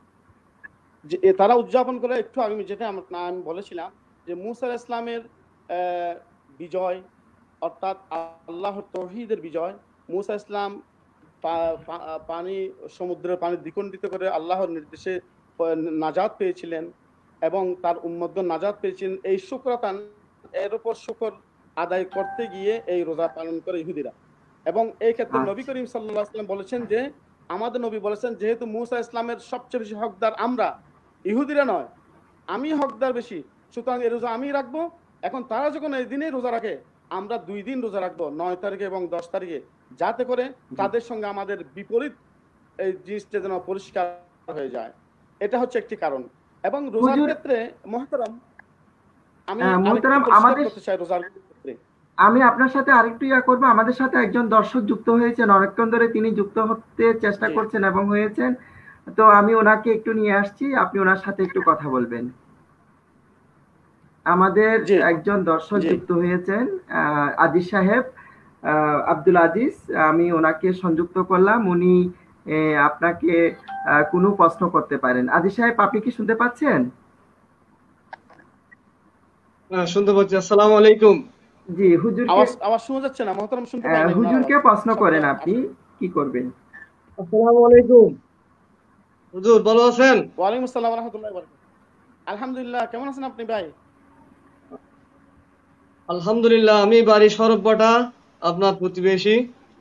যে তারা উদযাপন করে, একটু আমি যেটা আমি বলেছিলাম যে মূসা আলাইহিস সালামের বিজয়, অর্থাৎ আল্লাহর তাওহীদের বিজয়। মূসা আলাইহিস সালাম পানি, সমুদ্রের পানি দ্বিখণ্ডিত করে আল্লাহর নির্দেশে নাজাত পেয়েছিলেন, এবং তার উম্মতগণ নাজাত পেয়েছিলেন। এই শুকরাতান, এর উপর শুকর আদায় করতে গিয়ে এই রোজা পালন করে ইহুদিরা। এবং এই ক্ষেত্রে নবী করিম সাল্লাল্লাহু আলাইহি ওয়াসাল্লাম বলেছেন যে, আমাদের নবী বলেছেন, যেহেতু মূসা ইসলামের সবচেয়ে বেশি হকদার আমরা, ইহুদিরা নয়, আমি হকদার বেশি, সুতরাং এই রোজা আমি রাখবো। এখন তারা যখন এই দিনে রোজা রাখে, আমরা দুই দিন রোজা রাখবো, নয় তারিখে এবং দশ তারিখে, যাতে করে তাদের সঙ্গে আমাদের বিপরীত এই জিনিসটা যেন পরিষ্কার হয়ে যায়। এটা হচ্ছে একটি কারণ। এবং রোজার হুজুর ক্ষেত্রে মহতারাম আমি আহ, আরেকটু মোহতারাম পরিষ্কার আমাদের করতে চাই রোজার ক্ষেত্রে। আমি আপনার সাথে আরেকটু ইয়া করবো, আমাদের সাথে একজন দর্শক যুক্ত হয়েছেন, অনেকক্ষণ ধরে তিনি যুক্ত হতে চেষ্টা জি করছেন এবং হয়েছেন। তো আমি ওনাকে একটু নিয়ে আসছি, আপনি ওনার সাথে একটু কথা বলবেন। আমাদের জি একজন দর্শক জি যুক্ত হয়েছেন, আহ, আজিজ সাহেব, আহ, আব্দুল আজিজ। আমি ওনাকে সংযুক্ত করলাম, উনি আহ, আপনাকে আহ, কোনো প্রশ্ন করতে পারেন। আজিজ সাহেব, আপনি কি শুনতে পাচ্ছেন? হ্যাঁ, শুনতে পাচ্ছি। আসসালামু আলাইকুম। জি, হুজুরকে আওয়াজ আওয়াজ শোনা যাচ্ছে না মহতারাম? শুনতে পাই আহ, নাই ওনার আওয়াজ, হুজুরকে প্রশ্ন শব্দ করেন, আপনি আসে। কি করবেন? আসসালামু আলাইকুম। হুজুর ভালো আছেন? ওয়ালাইকুম আসসালাম রহমতুল্লাহ বারাকাতুহু। আলহামদুলিল্লাহ, কেমন আছেন আপনি ভাই? আলহামদুলিল্লাহ, আমি বাড়ি সরবপাটা, আপনার প্রতিবেশী।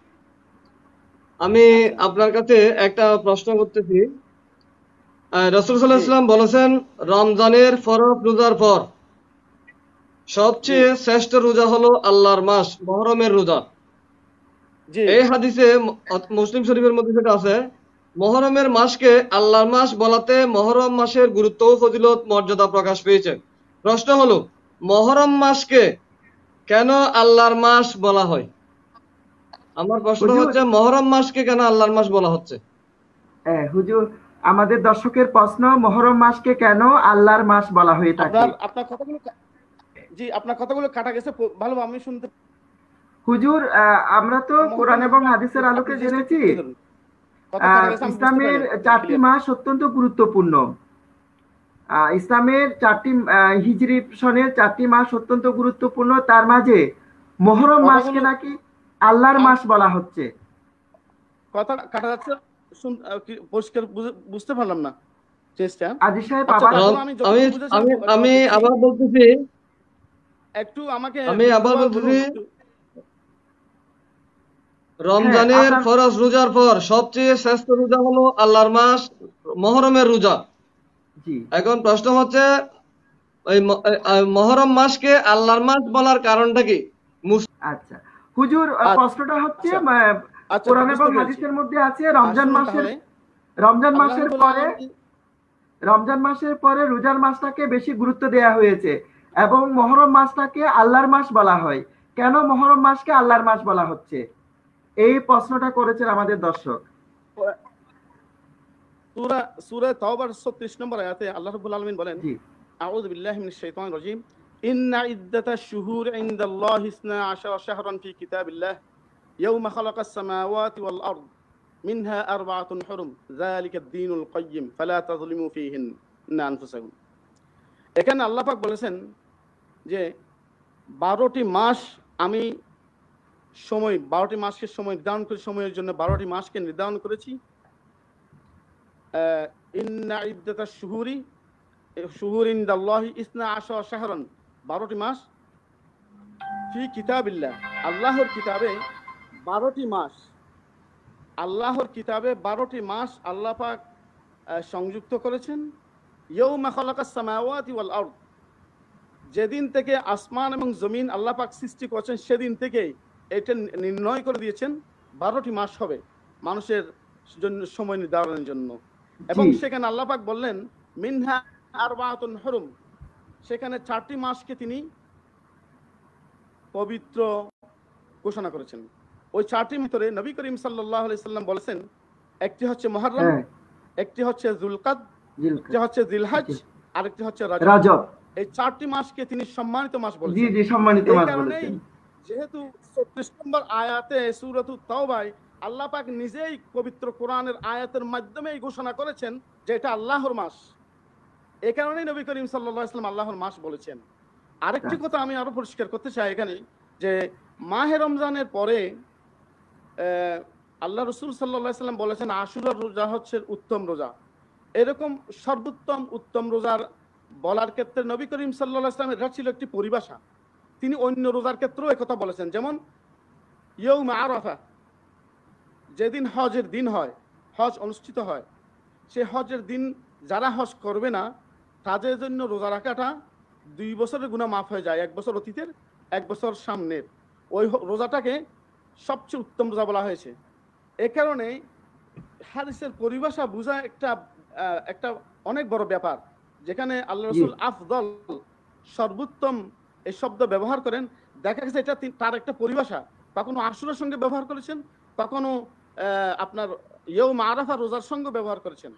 আমি আচ্ছা আপনার কাছে একটা প্রশ্ন করতেছি। আহ, রাসূল সাল্লাল্লাহু জি আলাইহি ওয়াসাল্লাম বলেছেন, রমজানের ফরজ রোজার পর জি সবচেয়ে শ্রেষ্ঠ রোজা হলো আল্লাহর মাস মুহররমের রোজা। জি এই হাদিসে ম- মুসলিম শরীফের মধ্যে যেটা আছে, মুহররমের মাসকে আল্লাহর মাস বলাতে মুহররম মাসের গুরুত্ব ও ফজিলত মর্যাদা প্রকাশ পেয়েছে। প্রশ্ন হলো, মুহররম মাসকে কেন আল্লাহর মাস বলা হয়? আমার প্রশ্ন হুজুর, হচ্ছে, মুহররম মাসকে কেন আল্লাহর মাস বলা হচ্ছে? হ্যাঁ হুজুর, আমাদের দর্শকের প্রশ্ন, মহরম মাসকে কেন আল্লাহর মাস বলা হয়ে থাকে? আপনার আপনার কথাগুলো কা- জি আপনার কথাগুলো কাটা গেছে, প- ভালো আমি শুনতে। হুজুর, আহ, আমরা তো কোরআন মহতারাম এবং একটু হাদিসের আপনি আলোকে জিনিসটা একটু জেনেছি তুলে ধরুন। কথা কাটা আহ, গেছে, আমি বুঝতে পারি ইসলামের নাই চারটি ক্লিয়ার। মাস অত্যন্ত গুরুত্বপূর্ণ। আহ, ইসলামের চারটি আহ, হিজরি সনের চারটি মাস অত্যন্ত গুরুত্বপূর্ণ, তার মাঝে মহরম মাসকে কথাগুলো নাকি আল্লাহর আম- মাস বলা হচ্ছে। কথা কাটা যাচ্ছে, শুন আহ, কি- পরিষ্কার বুঝে- বুঝতে পারলাম না চেষ্টা। আজিজ সাহেব, আচ্ছা, আবার রম তারপর আমি আমি যতটুকু বুঝেছিলাম আমি ব- আমি জবাব দিচ্ছি। আবার বলতেছি একটু আমাকে আমি আবার বিক্ষুভাবে বলুন বলতেছি একটু। হ্যাঁ রমজানের আপনার, ফরজ রোজার পর সবচেয়ে শ্রেষ্ঠ রোজা হলো আল্লাহর মাস মুহররমের রোজা। জি এখন প্রশ্ন হচ্ছে, ওই ম- আহ, মুহররম মাসকে আল্লাহর মাস বলার কারণটা কি? আচ্ছা হুজুর, আহ, প্রশ্নটা হচ্ছে আচ্ছা আহ, আচ্ছা কোরআন এবং বুঝতে পেরেছি। হাদিসের মধ্যে আছে রমজান আসুন মাসের তাহলে, রমজান আল্লাহ মাসের রাব্বুল পরে আলামিন। রমজান মাসের পরে রোজার মাসটাকে বেশি গুরুত্ব দেওয়া হয়েছে এবং মহরম মাসটাকে আল্লাহর মাস বলা হয়। কেন মহরম মাসকে আল্লাহর মাস বলা হচ্ছে, এই প্রশ্নটা করেছেন আমাদের দর্শক। সূরা সূরা তাওবার ছত্রিশ নম্বর আয়াতে আল্লাহ রাব্বুল আলামিন বলেন, জি আউযু বিল্লাহি মিনাশ শাইতানির রাজীম, ইন্না ইদ্দাতাশ শুহুর ইনদাল্লাহি ইসনা আশারা শাহরান ফি কিতাবিল্লাহ ইয়াওমা খালাকাস সামাওয়াতি ওয়াল আরদ মিনহা আরবাআতুন হুরুম যালিকা ad-দীনুল কাইয়্যিম ফালা তাযলিমু ফীহিন্না আনফুসাকুম। এখানে আল্লাহ পাক বলেছেন যে বারোটি মাস আমি সময় বারোটি মাসকে সময় নির্ধারণ করে, সময়ের জন্য বারোটি মাসকে নির্ধারণ করেছি। আহ, ইন্না ইদ্দাতাশ শুহুরি শুহুর ইনদাল্লাহি ইসনা আশারা শাহরান, বারোটি মাস ফি কিতাবিল্লাহ, আল্লাহর কিতাবে বারোটি মাস, আল্লাহর কিতাবে বারোটি মাস আল্লাহ পাক আহ, সংযুক্ত করেছেন। ইয়াউমা খালাকাস সামাওয়াতি ওয়াল আরদ, যেদিন থেকে আসমান এবং জমিন আল্লাহ পাক সৃষ্টি করেছেন সেদিন থেকে এটা নির্ণয় করে দিয়েছেন বারোটি মাস হবে মানুষের জন্য সময় নির্ধারণের জন্য। এবং জি সেখানে আল্লাহ পাক বললেন মিনহা আরবাআতুন হুরুম, সেখানে চারটি মাসকে তিনি পবিত্র ঘোষণা করেছেন। ওই চারটির ভিতরে নবী করিম সাল্লাল্লাহু আলাইহি সাল্লাম বলেছেন, একটি হচ্ছে মুহররম, হ্যাঁ, একটি হচ্ছে যুলকাদ, জিলকাদ, একটি হচ্ছে জিলহজ, জি, আরেকটি হচ্ছে রজব। রজব। এই চারটি মাসকে তিনি সম্মানিত মাস জি বলেছেন। জি, সম্মানিত এই মাস কারণেই বলেছেন। যেহেতু ছত্রিশ নম্বর আয়াতে সূরাতুত তাওবায় আল্লাহ পাক নিজেই পবিত্র কোরআনের আয়াতের মাধ্যমেই ঘোষণা করেছেন যে এটা আল্লাহর মাস, এই কারণেই নবী করিম সাল্লাল্লাহু আলাইহি ওয়াসাল্লাম আল্লাহর মাস বলেছেন। আরেকটি কথা আমি আরো পরিষ্কার করতে চাই এখানে, যে মাহে রমজানের পরে আহ, আল্লাহ রসুল সাল্লাল্লাহু আলাইহি ওয়াসাল্লাম বলেছেন আশুরার রোজা হচ্ছে উত্তম রোজা। এরকম সর্বোত্তম উত্তম রোজার বলার ক্ষেত্রে নবী করিম সাল্লাল্লাহু আলাইহি ওয়াসাল্লাম, এটা ছিল একটি পরিভাষা। তিনি অন্য রোজার ক্ষেত্রেও একথা বলেছেন, যেমন ইয়ৌমা আরাফা, যেদিন হজের দিন হয়, হজ অনুষ্ঠিত হয়, সে হজের দিন যারা হজ করবে না তাদের জন্য রোজা রাখাটা দুই বছরের গুনাহ মাফ হয়ে যায়, এক বছর অতীতের এক বছর সামনের। ওই হ- রোজাটাকে সবচেয়ে উত্তম রোজা বলা হয়েছে। এ কারণে হাদিসের পরিভাষা বোঝা একটা আহ, একটা অনেক বড় ব্যাপার। যেখানে আল্লাহ জি রসুল আফদল সর্বোত্তম এই শব্দ ব্যবহার করেন, দেখা গেছে এটা তি- তার একটা পরিভাষা। কখনো আশুরার সঙ্গে ব্যবহার করেছেন, কখনো আহ, আপনার ইয়ৌম আরাফা রোজার সঙ্গে ব্যবহার করেছেন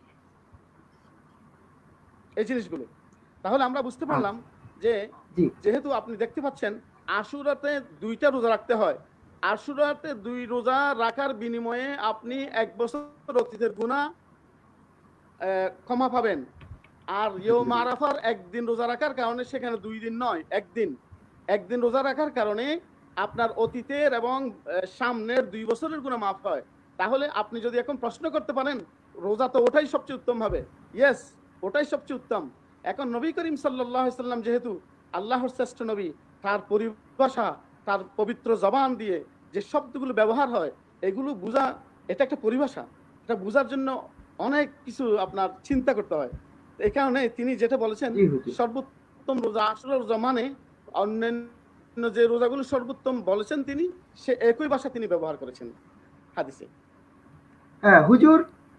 এই জিনিসগুলো। তাহলে আমরা বুঝতে পারলাম আচ্ছা যে জি যেহেতু আপনি দেখতে পাচ্ছেন আশুরাতে দুইটা রোজা রাখতে হয়, আশুরাতে দুই রোজা রাখার বিনিময়ে আপনি এক বছর অতীতের গুনাহ আহ, ক্ষমা পাবেন। আর ইয়ৌম আলহামদুলিল্লাহ আরাফার একদিন রোজা রাখার কারণে সেখানে দুই দিন নয়, একদিন একদিন রোজা রাখার কারণে আপনার অতীতের এবং আহ, সামনের দুই বছরের গুনাহ মাফ হয়। তাহলে আপনি যদি এখন প্রশ্ন করতে পারেন রোজা তো ওটাই সবচেয়ে উত্তম হবে, ইয়েস, ওটাই সবচেয়ে উত্তম। এখন নবী করিম সাল্লাল্লাহু আলাইহি সাল্লাম যেহেতু আল্লাহর শ্রেষ্ঠ নবী, তার পরিভাষা, তার পবিত্র জবান দিয়ে যে শব্দগুলো ব্যবহার হয় এগুলো বোঝা, এটা একটা পরিভাষা, এটা বোঝার জন্য অনেক কিছু আপনার চিন্তা করতে হয়। এই কারণে তিনি যেটা বলেছেন জি হুজুর। সর্বোত্তম রোজা আশুরার রোজা, মানে অন্যান্য যে রোজাগুলো সর্বোত্তম বলেছেন তিনি, সে একই ভাষা তিনি ব্যবহার করেছেন হাদিসে। হ্যাঁ হুজুর,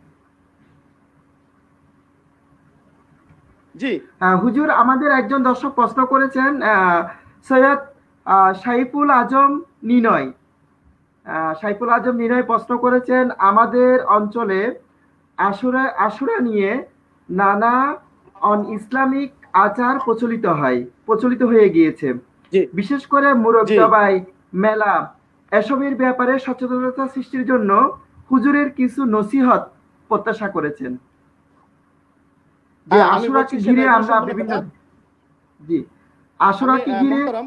জি আহ, হুজুর আমাদের একজন দর্শক প্রশ্ন করেছেন, আহ, সৈয়দ আহ, সাইফুল আজম নিনয়, আহ, সাইফুল আজম নিনয় প্রশ্ন করেছেন, আমাদের অঞ্চলে আশুরা আশুরা নিয়ে নানা অন ইসলামিক আচার প্রচলিত হয় প্রচলিত হয়ে গিয়েছে, জি বিশেষ করে মোরগ জি জবাই, মেলা এসবের ব্যাপারে সচেতনতা সৃষ্টির জন্য হুজুরের কিছু নসিহত প্রত্যাশা করেছেন। জি আহ, আমি বলছি আশুরাকে সেটা ঘিরে একদম আমরা সম্পূর্ণ বিভিন্ন কথা। জি আমি আশুরাকে আহ, ঘিরে মহতারাম,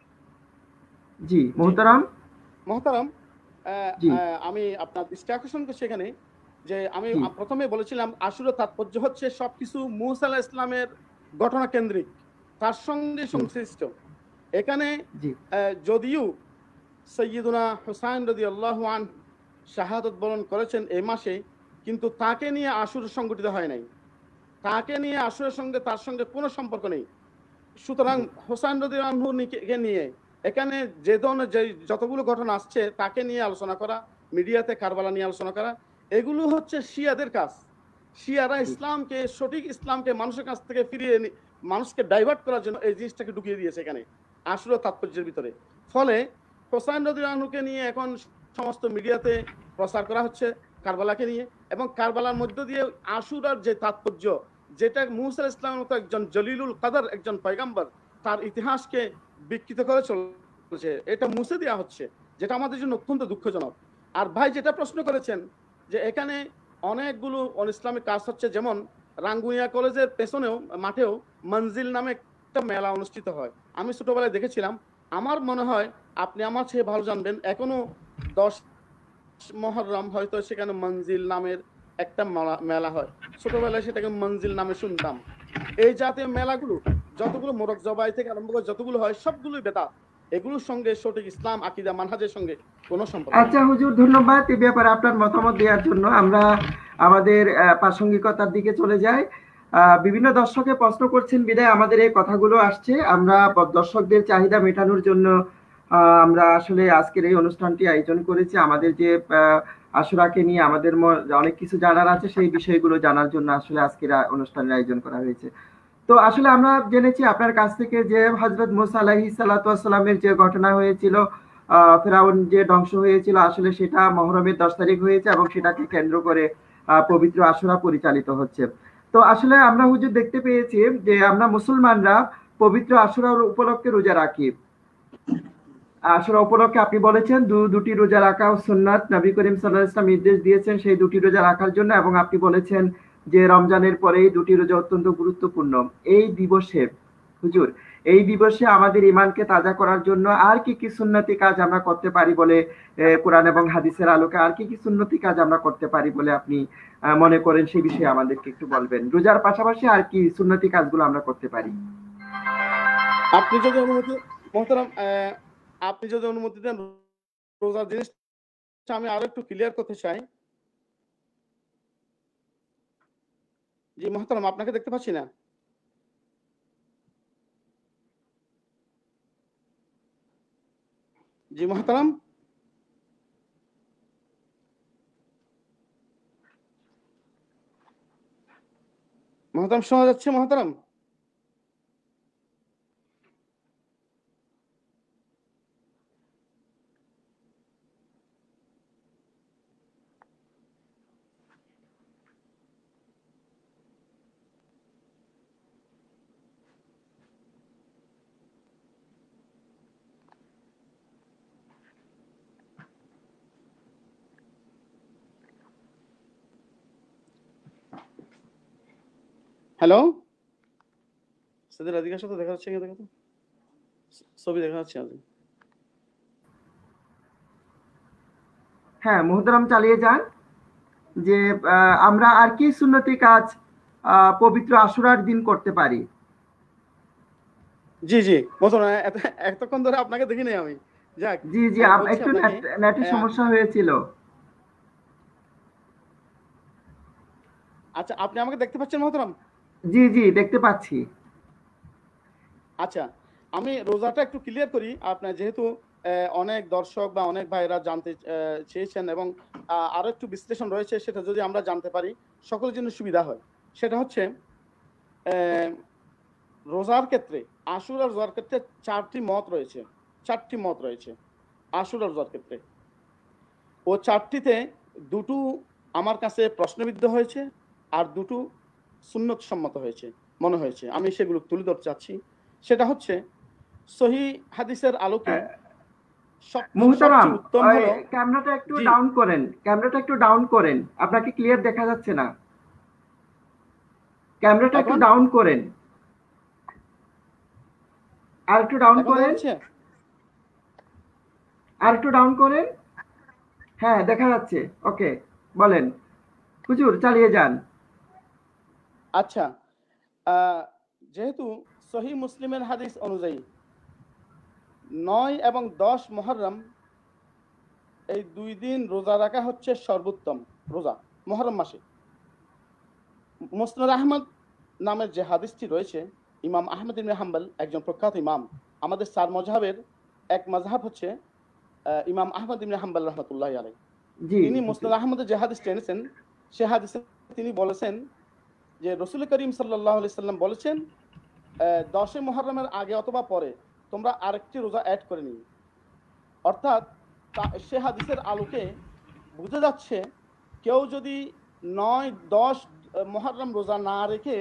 জি জি মোহতারাম মহতারাম, আহ, জি আহ, আমি আপনার দৃষ্টি আকর্ষণ করছি এখানে যে আমি জি আ- প্রথমে বলেছিলাম আশুরার তাৎপর্য হচ্ছে সবকিছু মুসা আলাইহিস ইসলামের ঘটনা কেন্দ্রিক, তার সঙ্গে জি সংশ্লিষ্ট। এখানে জি আহ, যদিও সৈয়দুনা হুসাইন রাদিয়াল্লাহু আনহু শাহাদত বরণ করেছেন এই মাসে, কিন্তু তাকে নিয়ে আশুর সংগঠিত হয় নাই, তাকে নিয়ে আশুরের সঙ্গে তার সঙ্গে কোনো সম্পর্ক নেই। সুতরাং জি হোসাইন রাদিয়াল্লাহু আনহুকে নিয়ে এখানে যে ধরনের যে যতগুলো ঘটনা আসছে তাকে নিয়ে আলোচনা করা, মিডিয়াতে কারবালা নিয়ে আলোচনা করা, এগুলো হচ্ছে শিয়াদের কাজ। শিয়ারা জি ইসলামকে, সঠিক ইসলামকে মানুষের কাছ থেকে ফিরিয়ে নি- মানুষকে ডাইভার্ট করার জন্য এই জিনিসটাকে ঢুকিয়ে দিয়েছে এখানে আশুরা তাৎপর্যের ভিতরে। ফলে হোসাইন রাদিয়াল্লাহু আনহুকে নিয়ে এখন সমস্ত মিডিয়াতে প্রচার করা হচ্ছে কারবালাকে নিয়ে, এবং কারবালার মধ্য দিয়ে আশুরার যে তাৎপর্য, যেটা মুসা আলাইহিস ইসলামের মতো একজন জলিলুল কাদার একজন পয়গাম্বর, তার ইতিহাসকে বিকৃত করে চলছে, এটা মুছে দেওয়া হচ্ছে, যেটা আমাদের জন্য অত্যন্ত দুঃখজনক। আর ভাই যেটা প্রশ্ন করেছেন যে এখানে অনেকগুলো অন ইসলামিক কাজ হচ্ছে, যেমন রাঙ্গুনিয়া কলেজের পেছনেও মাঠেও মঞ্জিল নামে একটা মেলা অনুষ্ঠিত হয়, আমি ছোটবেলায় দেখেছিলাম। আমার মনে হয় আপনি আমার চেয়ে ভালো জানবেন, এখনো দশ মহরম হয়তো সেখানে মঞ্জিল নামের একটা মেলা মেলা হয়, ছোটবেলায় সেটাকে মঞ্জিল নামে শুনতাম। এই জাতীয় মেলাগুলো যতগুলো মোরগ জবাই থেকে আরম্ভ করে যতগুলো হয় সবগুলোই বেদাত, এগুলোর সঙ্গে সঠিক ইসলাম আকিদা মানহাজের সঙ্গে কোনো সম্পর্ক নেই। আচ্ছা হুজুর, ধন্যবাদ এই ব্যাপারে আপনার মতামত দেওয়ার জন্য। আমরা আমাদের আহ, প্রাসঙ্গিকতার দিকে চলে যাই। আহ, বিভিন্ন দর্শকে প্রশ্ন করছেন বিধায় আমাদের এই কথাগুলো আসছে। আমরা ব- দর্শকদের চাহিদা মেটানোর জন্য আহ, আমরা আসলে আজকের এই অনুষ্ঠানটি আয়োজন করেছি। আমাদের যে আহ, আশুরাকে নিয়ে আমাদের ম- অনেক কিছু জানার আছে, সেই বিষয়গুলো জানার জন্য আসলে আজকের আ- অনুষ্ঠানের আয়োজন করা হয়েছে। তো আসলে আমরা জেনেছি আপনার কাছ থেকে যে হযরত মুসা আলাইহিস সালাতু ওয়াস সালামের যে ঘটনা হয়েছিল, আহ, ফেরাউন যে ধ্বংস হয়েছিল, আসলে সেটা মহরমের দশ তারিখ হয়েছে এবং সেটাকে কেন্দ্র করে আহ, পবিত্র আশুরা পরিচালিত হচ্ছে। তো আসলে আমরা হুজুর দেখতে পেয়েছি যে আমরা মুসলমানরা পবিত্র আশুরা উপলক্ষে রোজা রাখি। আশুরা উপলক্ষে আপনি বলেছেন দু দুটি রোজা রাখা সুন্নাত, নবী করিম সাল্লাল্লাহু আলাইহি ওয়াসাল্লাম নির্দেশ দিয়েছেন সেই দুটি রোজা রাখার জন্য, এবং আপনি বলেছেন যে রমজানের পরে এই দুটি রোজা অত্যন্ত গুরুত্বপূর্ণ। এই দিবসে হুজুর, এই দিবসে আমাদের ইমানকে তাজা করার জন্য আর কি কি সুন্নতি কাজ আমরা করতে পারি বলে আহ, কোরআন এবং হাদিসের আলোকে আর কি কি সুন্নতি কাজ আমরা করতে পারি বলে আপনি আহ, মনে করেন, সেই বিষয়ে আমাদেরকে একটু বলবেন। রোজার পাশাপাশি আর কি সুন্নতি কাজগুলো আমরা করতে পারি? আপনি যদি অনুমতি, মোহতারাম, আহ, আপনি যদি অনুমতি দেন রোজার জিনিসটা আমি আরো একটু ক্লিয়ার করতে চাই। জি মোহতারাম, আপনাকে দেখতে পাচ্ছি না। জি মোহতারাম, মোহতারাম শোনা যাচ্ছে মোহতারাম? হ্যালো, সেদিন রাধিকার সাথে দেখা যাচ্ছে, দেখা তো ছবি দেখা যাচ্ছে আজ। হ্যাঁ মুহতারাম, চালিয়ে যান। যে আহ, আমরা আর কি সুন্নতি কাজ আহ, পবিত্র আশুরার দিন করতে পারি? জি জি, বলুন। এত- এতক্ষণ ধরে আপনাকে দেখিনি আমি। যাক, জি জি, আমি আপ- বলছি একটু আপনাকে, নেট- নেটের আহ, সমস্যা হয়েছিল। আচ্ছা, আপনি আমাকে দেখতে পাচ্ছেন মহতরম? জি জি, দেখতে পাচ্ছি। আচ্ছা, আমি রোজাটা একটু ক্লিয়ার করি। আপনার যেহেতু আহ, অনেক দর্শক বা অনেক ভাইরা জানতে আহ, চেয়েছেন এবং আহ, আরো একটু বিশ্লেষণ রয়েছে, সেটা যদি আমরা জানতে পারি সকলের জন্য সুবিধা হয়। সেটা হচ্ছে আহ, রোজার ক্ষেত্রে, আশুরা রোজার ক্ষেত্রে চারটি মত রয়েছে। চারটি মত রয়েছে আশুরা রোজার ক্ষেত্রে। ও চারটিতে দুটো আমার কাছে প্রশ্নবিদ্ধ হয়েছে, আর দুটো সুন্নত সম্মত হয়েছে মনে হয়েছে। আমি সেগুলো তুলে ধরতে চাচ্ছি। সেটা হচ্ছে সহি হাদিসের আলোকে সব- মুহতারাম, সবচেয়ে উত্তম ওই হলো। ক্যামেরাটা একটু জি, ডাউন করেন, ক্যামেরাটা একটু ডাউন করেন, আপনাকে ক্লিয়ার দেখা যাচ্ছে না। ক্যামেরাটা একটু এখন ডাউন করেন, আর একটু ডাউন এখন দেখা করেন, যাচ্ছে? আর একটু ডাউন করেন। হ্যাঁ দেখা যাচ্ছে, ওকে, বলেন হুজুর, চালিয়ে যান। আচ্ছা, আহ, যেহেতু সহি মুসলিমের হাদিস অনুযায়ী নয় এবং দশ মুহররম এই দুই দিন রোজা রাখা হচ্ছে সর্বোত্তম রোজা মুহররম মাসে। মুসনাদ আহমদ নামের যে হাদিসটি রয়েছে, ইমাম আহমদ ইবনে হাম্বল একজন প্রখ্যাত ইমাম। আমাদের চার মজহাবের এক মজহাব হচ্ছে আহ, ইমাম আহমদ ইবনে হাম্বল রহমতুল্লাহ আলাইহি। জি তিনি হুজুর। মুসনাদ আহমদের যে হাদিস টেনেছেন, সে হাদিসে তিনি বলেছেন যে রসুল করিম সাল্লাল্লাহু আলাইহি সাল্লাম বলেছেন, আহ, দশে মুহররমের আগে অথবা পরে তোমরা আরেকটি রোজা অ্যাড করে নিও। অর্থাৎ তা- সে হাদিসের আলোকে বুঝা যাচ্ছে, কেউ যদি নয় দশ মুহররম রোজা না রেখে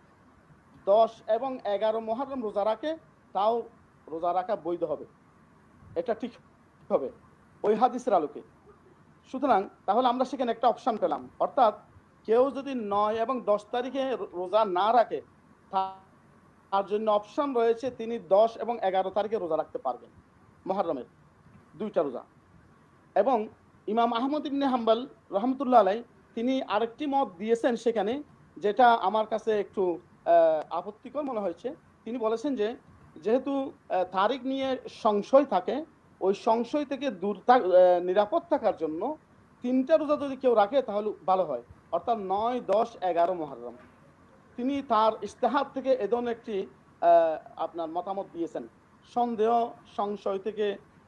দশ এবং এগারো মুহররম রোজা রাখে, তাও রোজা রাখা বৈধ হবে, এটা ঠিক হবে ওই হাদিসের আলোকে। সুতরাং তাহলে আমরা সেখানে একটা অপশন পেলাম। অর্থাৎ কেউ যদি নয় এবং দশ তারিখে রো- রোজা না রাখে, তা- তার জন্য অপশন রয়েছে, তিনি দশ এবং এগারো তারিখে রোজা রাখতে পারবেন, মুহররমের দুইটা রোজা। এবং ইমাম আহমদ ইবনে হাম্বল রহমতুল্লাহ আলাই তিনি আরেকটি মত দিয়েছেন সেখানে, যেটা আমার কাছে একটু আহ, আপত্তিকর মনে হয়েছে। তিনি বলেছেন যে যেহেতু আহ, তারিখ নিয়ে সংশয় থাকে, ওই সংশয় থেকে দূর থাক আহ, নিরাপদ থাকার জন্য তিনটা রোজা যদি কেউ রাখে তাহলে ভালো হয়। অর্থাৎ নয় দশ এগারো মুহররম তিনি তার ইস্তেহার থেকে এ ধরনের একটি আহ, আপনার মতামত দিয়েছেন। সন্দেহ সংশয় থেকে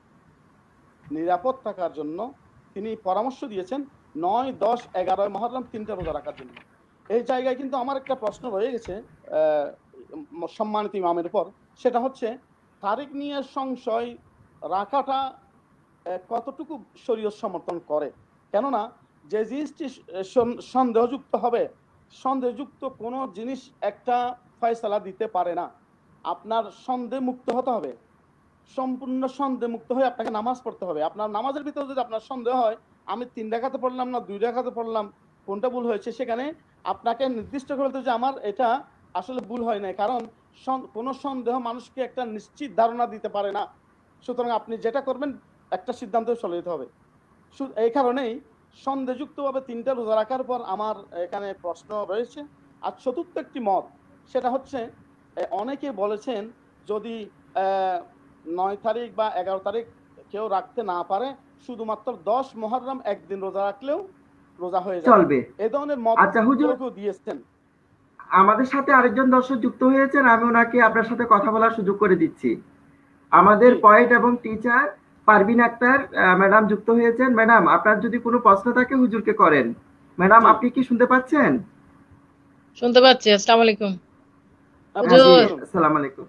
নিরাপদ থাকার জন্য তিনি পরামর্শ দিয়েছেন নয় দশ এগারো মহররম তিনটা রোজা রাখার জন্য। এই জায়গায় কিন্তু আমার একটা প্রশ্ন রয়ে গেছে আহ, সম্মানিত ইমামের উপর। সেটা হচ্ছে তারিখ নিয়ে সংশয় রাখাটা আহ, কতটুকু শরীয়ত সমর্থন করে। কেননা যে জিনিসটি সন- সন্দেহযুক্ত হবে, সন্দেহযুক্ত কোনো জিনিস একটা ফয়সালা দিতে পারে না। আপনার সন্দেহ মুক্ত হতে হবে, সম্পূর্ণ সন্দেহ মুক্ত হয়ে আপনাকে নামাজ পড়তে হবে। আপনার নামাজের ভিতরে যদি আপনার সন্দেহ হয়, আমি তিন রাকাতে পড়লাম না দুই রাকাতে পড়লাম, কোনটা ভুল হয়েছে, সেখানে আপনাকে নির্দিষ্ট করে দিতে যে আমার এটা আসলে ভুল হয় নাই। কারণ সন- কোনো সন্দেহ মানুষকে একটা নিশ্চিত ধারণা দিতে পারে না। সুতরাং আপনি যেটা করবেন একটা সিদ্ধান্তে চলে যেতে হবে। সু- এই কারণেই সন্দেহযুক্তভাবে তিনটা রোজা রাখার পর আমার এখানে প্রশ্ন রয়েছে। আর চতুর্থ একটি মত, সেটা হচ্ছে এ, অনেকে বলেছেন যদি আহ, নয় তারিখ বা এগারো তারিখ কেউ রাখতে না পারে, শুধুমাত্র দশ মুহররম একদিন রোজা রাখলেও রোজা হয়ে যাবে। চলবে। এ ধরনের মত আচ্ছা হুজুর, কেউ কেউ দিয়েছেন। আমাদের সাথে আরেকজন দর্শক যুক্ত হয়েছেন, আমি ওনাকে আপনার সাথে কথা বলার সুযোগ করে দিচ্ছি। আমাদের জি পয়েট এবং টিচার পারভিন আক্তার আহ, ম্যাডাম যুক্ত হয়েছেন। ম্যাডাম, আপনার যদি কোনো প্রশ্ন থাকে হুজুরকে করেন। ম্যাডাম, জি, আপনি কি শুনতে পাচ্ছেন? শুনতে পাচ্ছি। আসসালামু আলাইকুম আপনি হ্যাঁ জি, হুজুর। বলুন। আসসালামু আলাইকুম।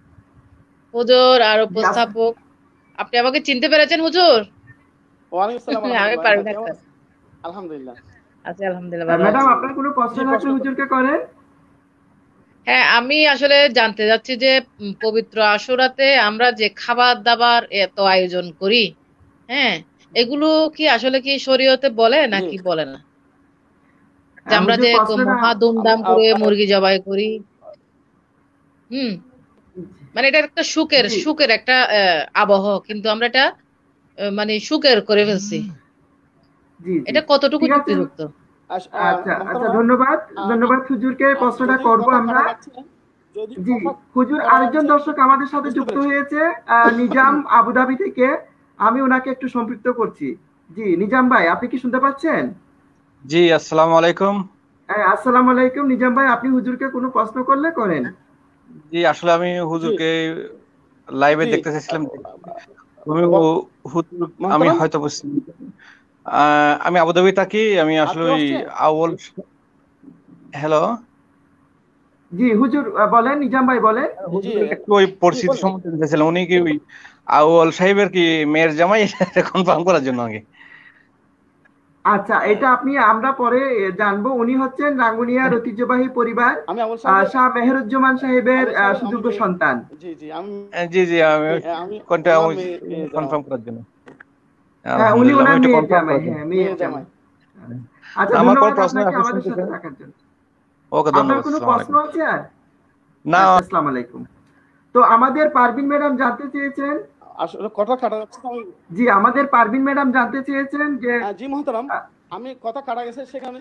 হুজুর আর জি, আস- উপস্থাপক, আপনি আমাকে চিনতে পেরেছেন হুজুর? ওয়ালাইকুম আসসালাম আমি রহমতুল্লাহ। পারভিন কেমন আক্তার আছেন? আলহামদুলিল্লাহ। আছি, আলহামদুলিল্লাহ আহ, ভালো ম্যাডাম, আছি। আপনার কোনো প্রশ্ন জি থাকলে প্রশ্ন করুন। হুজুরকে করেন। হ্যাঁ, আমি আসলে জানতে যাচ্ছি যে উম, পবিত্র আশুরাতে আমরা যে খাবার দাবার এত আয়োজন করি, হ্যাঁ, এগুলো কি আসলে কি শরীয়তে বলে জি, নাকি বলে না? যে আমরা হুজুর যে প্রশ্নটা মহা আমি ধুমধাম করে আপনার মুরগি জবাই করি, হুম, মানে এটা একটা সুখের জি সুখের একটা আহ, আবহ, কিন্তু আমরা এটা আহ, মানে সুখের করে ফেলছি। জি জি এটা কতটুকু ঠিক আছে। যুক্তিযুক্ত? আস- আহ, আচ্ছা আচ্ছা, মোহতারামা, ধন্যবাদ আহ, ধন্যবাদ হুজুরকে। আহ, প্রশ্নটা যদি করব কথা আমরা। কাটা যাচ্ছে, যদি জি, কথা হুজুর কাটা আরেকজন যাচ্ছে, দর্শক আমাদের সাথে বুঝতে যুক্ত পেরেছি। হয়েছে, আহ, নিজাম আবুধাবি থেকে। আমি ওনাকে একটু সম্পৃক্ত করছি। জি নিজাম ভাই, আপনি কি শুনতে পাচ্ছেন? জি, আসসালামু আলাইকুম। হ্যাঁ, আসসালামু আলাইকুম। নিজাম ভাই, আপনি হুজুরকে কোনো প্রশ্ন করলে করেন। জি, আসলে আমি জি হুজুরকে লাইভে জি দেখতে চাইছিলাম। তুমি ব- ও- হুজুর, আমি মোহতারাম, হয়তো বুঝছি। আহ, আমি আবুধাবি থাকি। আমি আর আসলে কেউ ওই আসছে? আউল, হ্যালো, জি হুজুর, আহ, বলেন, নিজাম ভাই বলেন। জি হুজুরের একটু ওই জি পরিস্থিতি বলেন। সম্বন্ধে জানতে চাইছিলাম। উনি কি ওই আউল সাহেবের কি মেয়ের জামাই, এটা কনফার্ম করার জন্য আগে। আচ্ছা, এটা আপনি আমরা পরে জানবো। উনি হচ্ছেন রাঙ্গুনিয়ার ঐতিহ্যবাহী পরিবার আমি আবুল আহ, সাহেবের শাহ মেহেরুজ্জামান সাহেবের আবুল আহ, সাহেবের আমি সুযোগ্য মেয়ে, সন্তান। জি জি আমি আহ, জি জি, আমি মেয়ে, আমি কোনটা ওনার মেয়ে মেয়ে জামাই, কনফার্ম করার জন্য। হ্যাঁ, উনি আলহামদুলিল্লাহ, আমি ওনার একটু মেয়ের কনফার্ম জামাই। করার জন্য। হ্যাঁ, মেয়ে মেয়ের জামাই। জামাই। আচ্ছা, আমার কোন ধন্যবাদ প্রশ্ন আপনাকে আপনি আমাদের শুনতে সাথে চান? থাকার জন্য। ওকে, আপনার ধন্যবাদ। কোনো আসসালামু প্রশ্ন আলাইকুম। আছে আর? না, আচ্ছা, আসসালামু আলাইকুম। তো আমাদের পারভিন ম্যাডাম জানতে চেয়েছেন। আসলে কথা কাটা যাচ্ছে তো আমি, জি, আমাদের পারভিন ম্যাডাম জানতে চেয়েছেন যে আহ, জি মোহতারাম, আহ, আমি কথা কাটা গেছে সেখানে।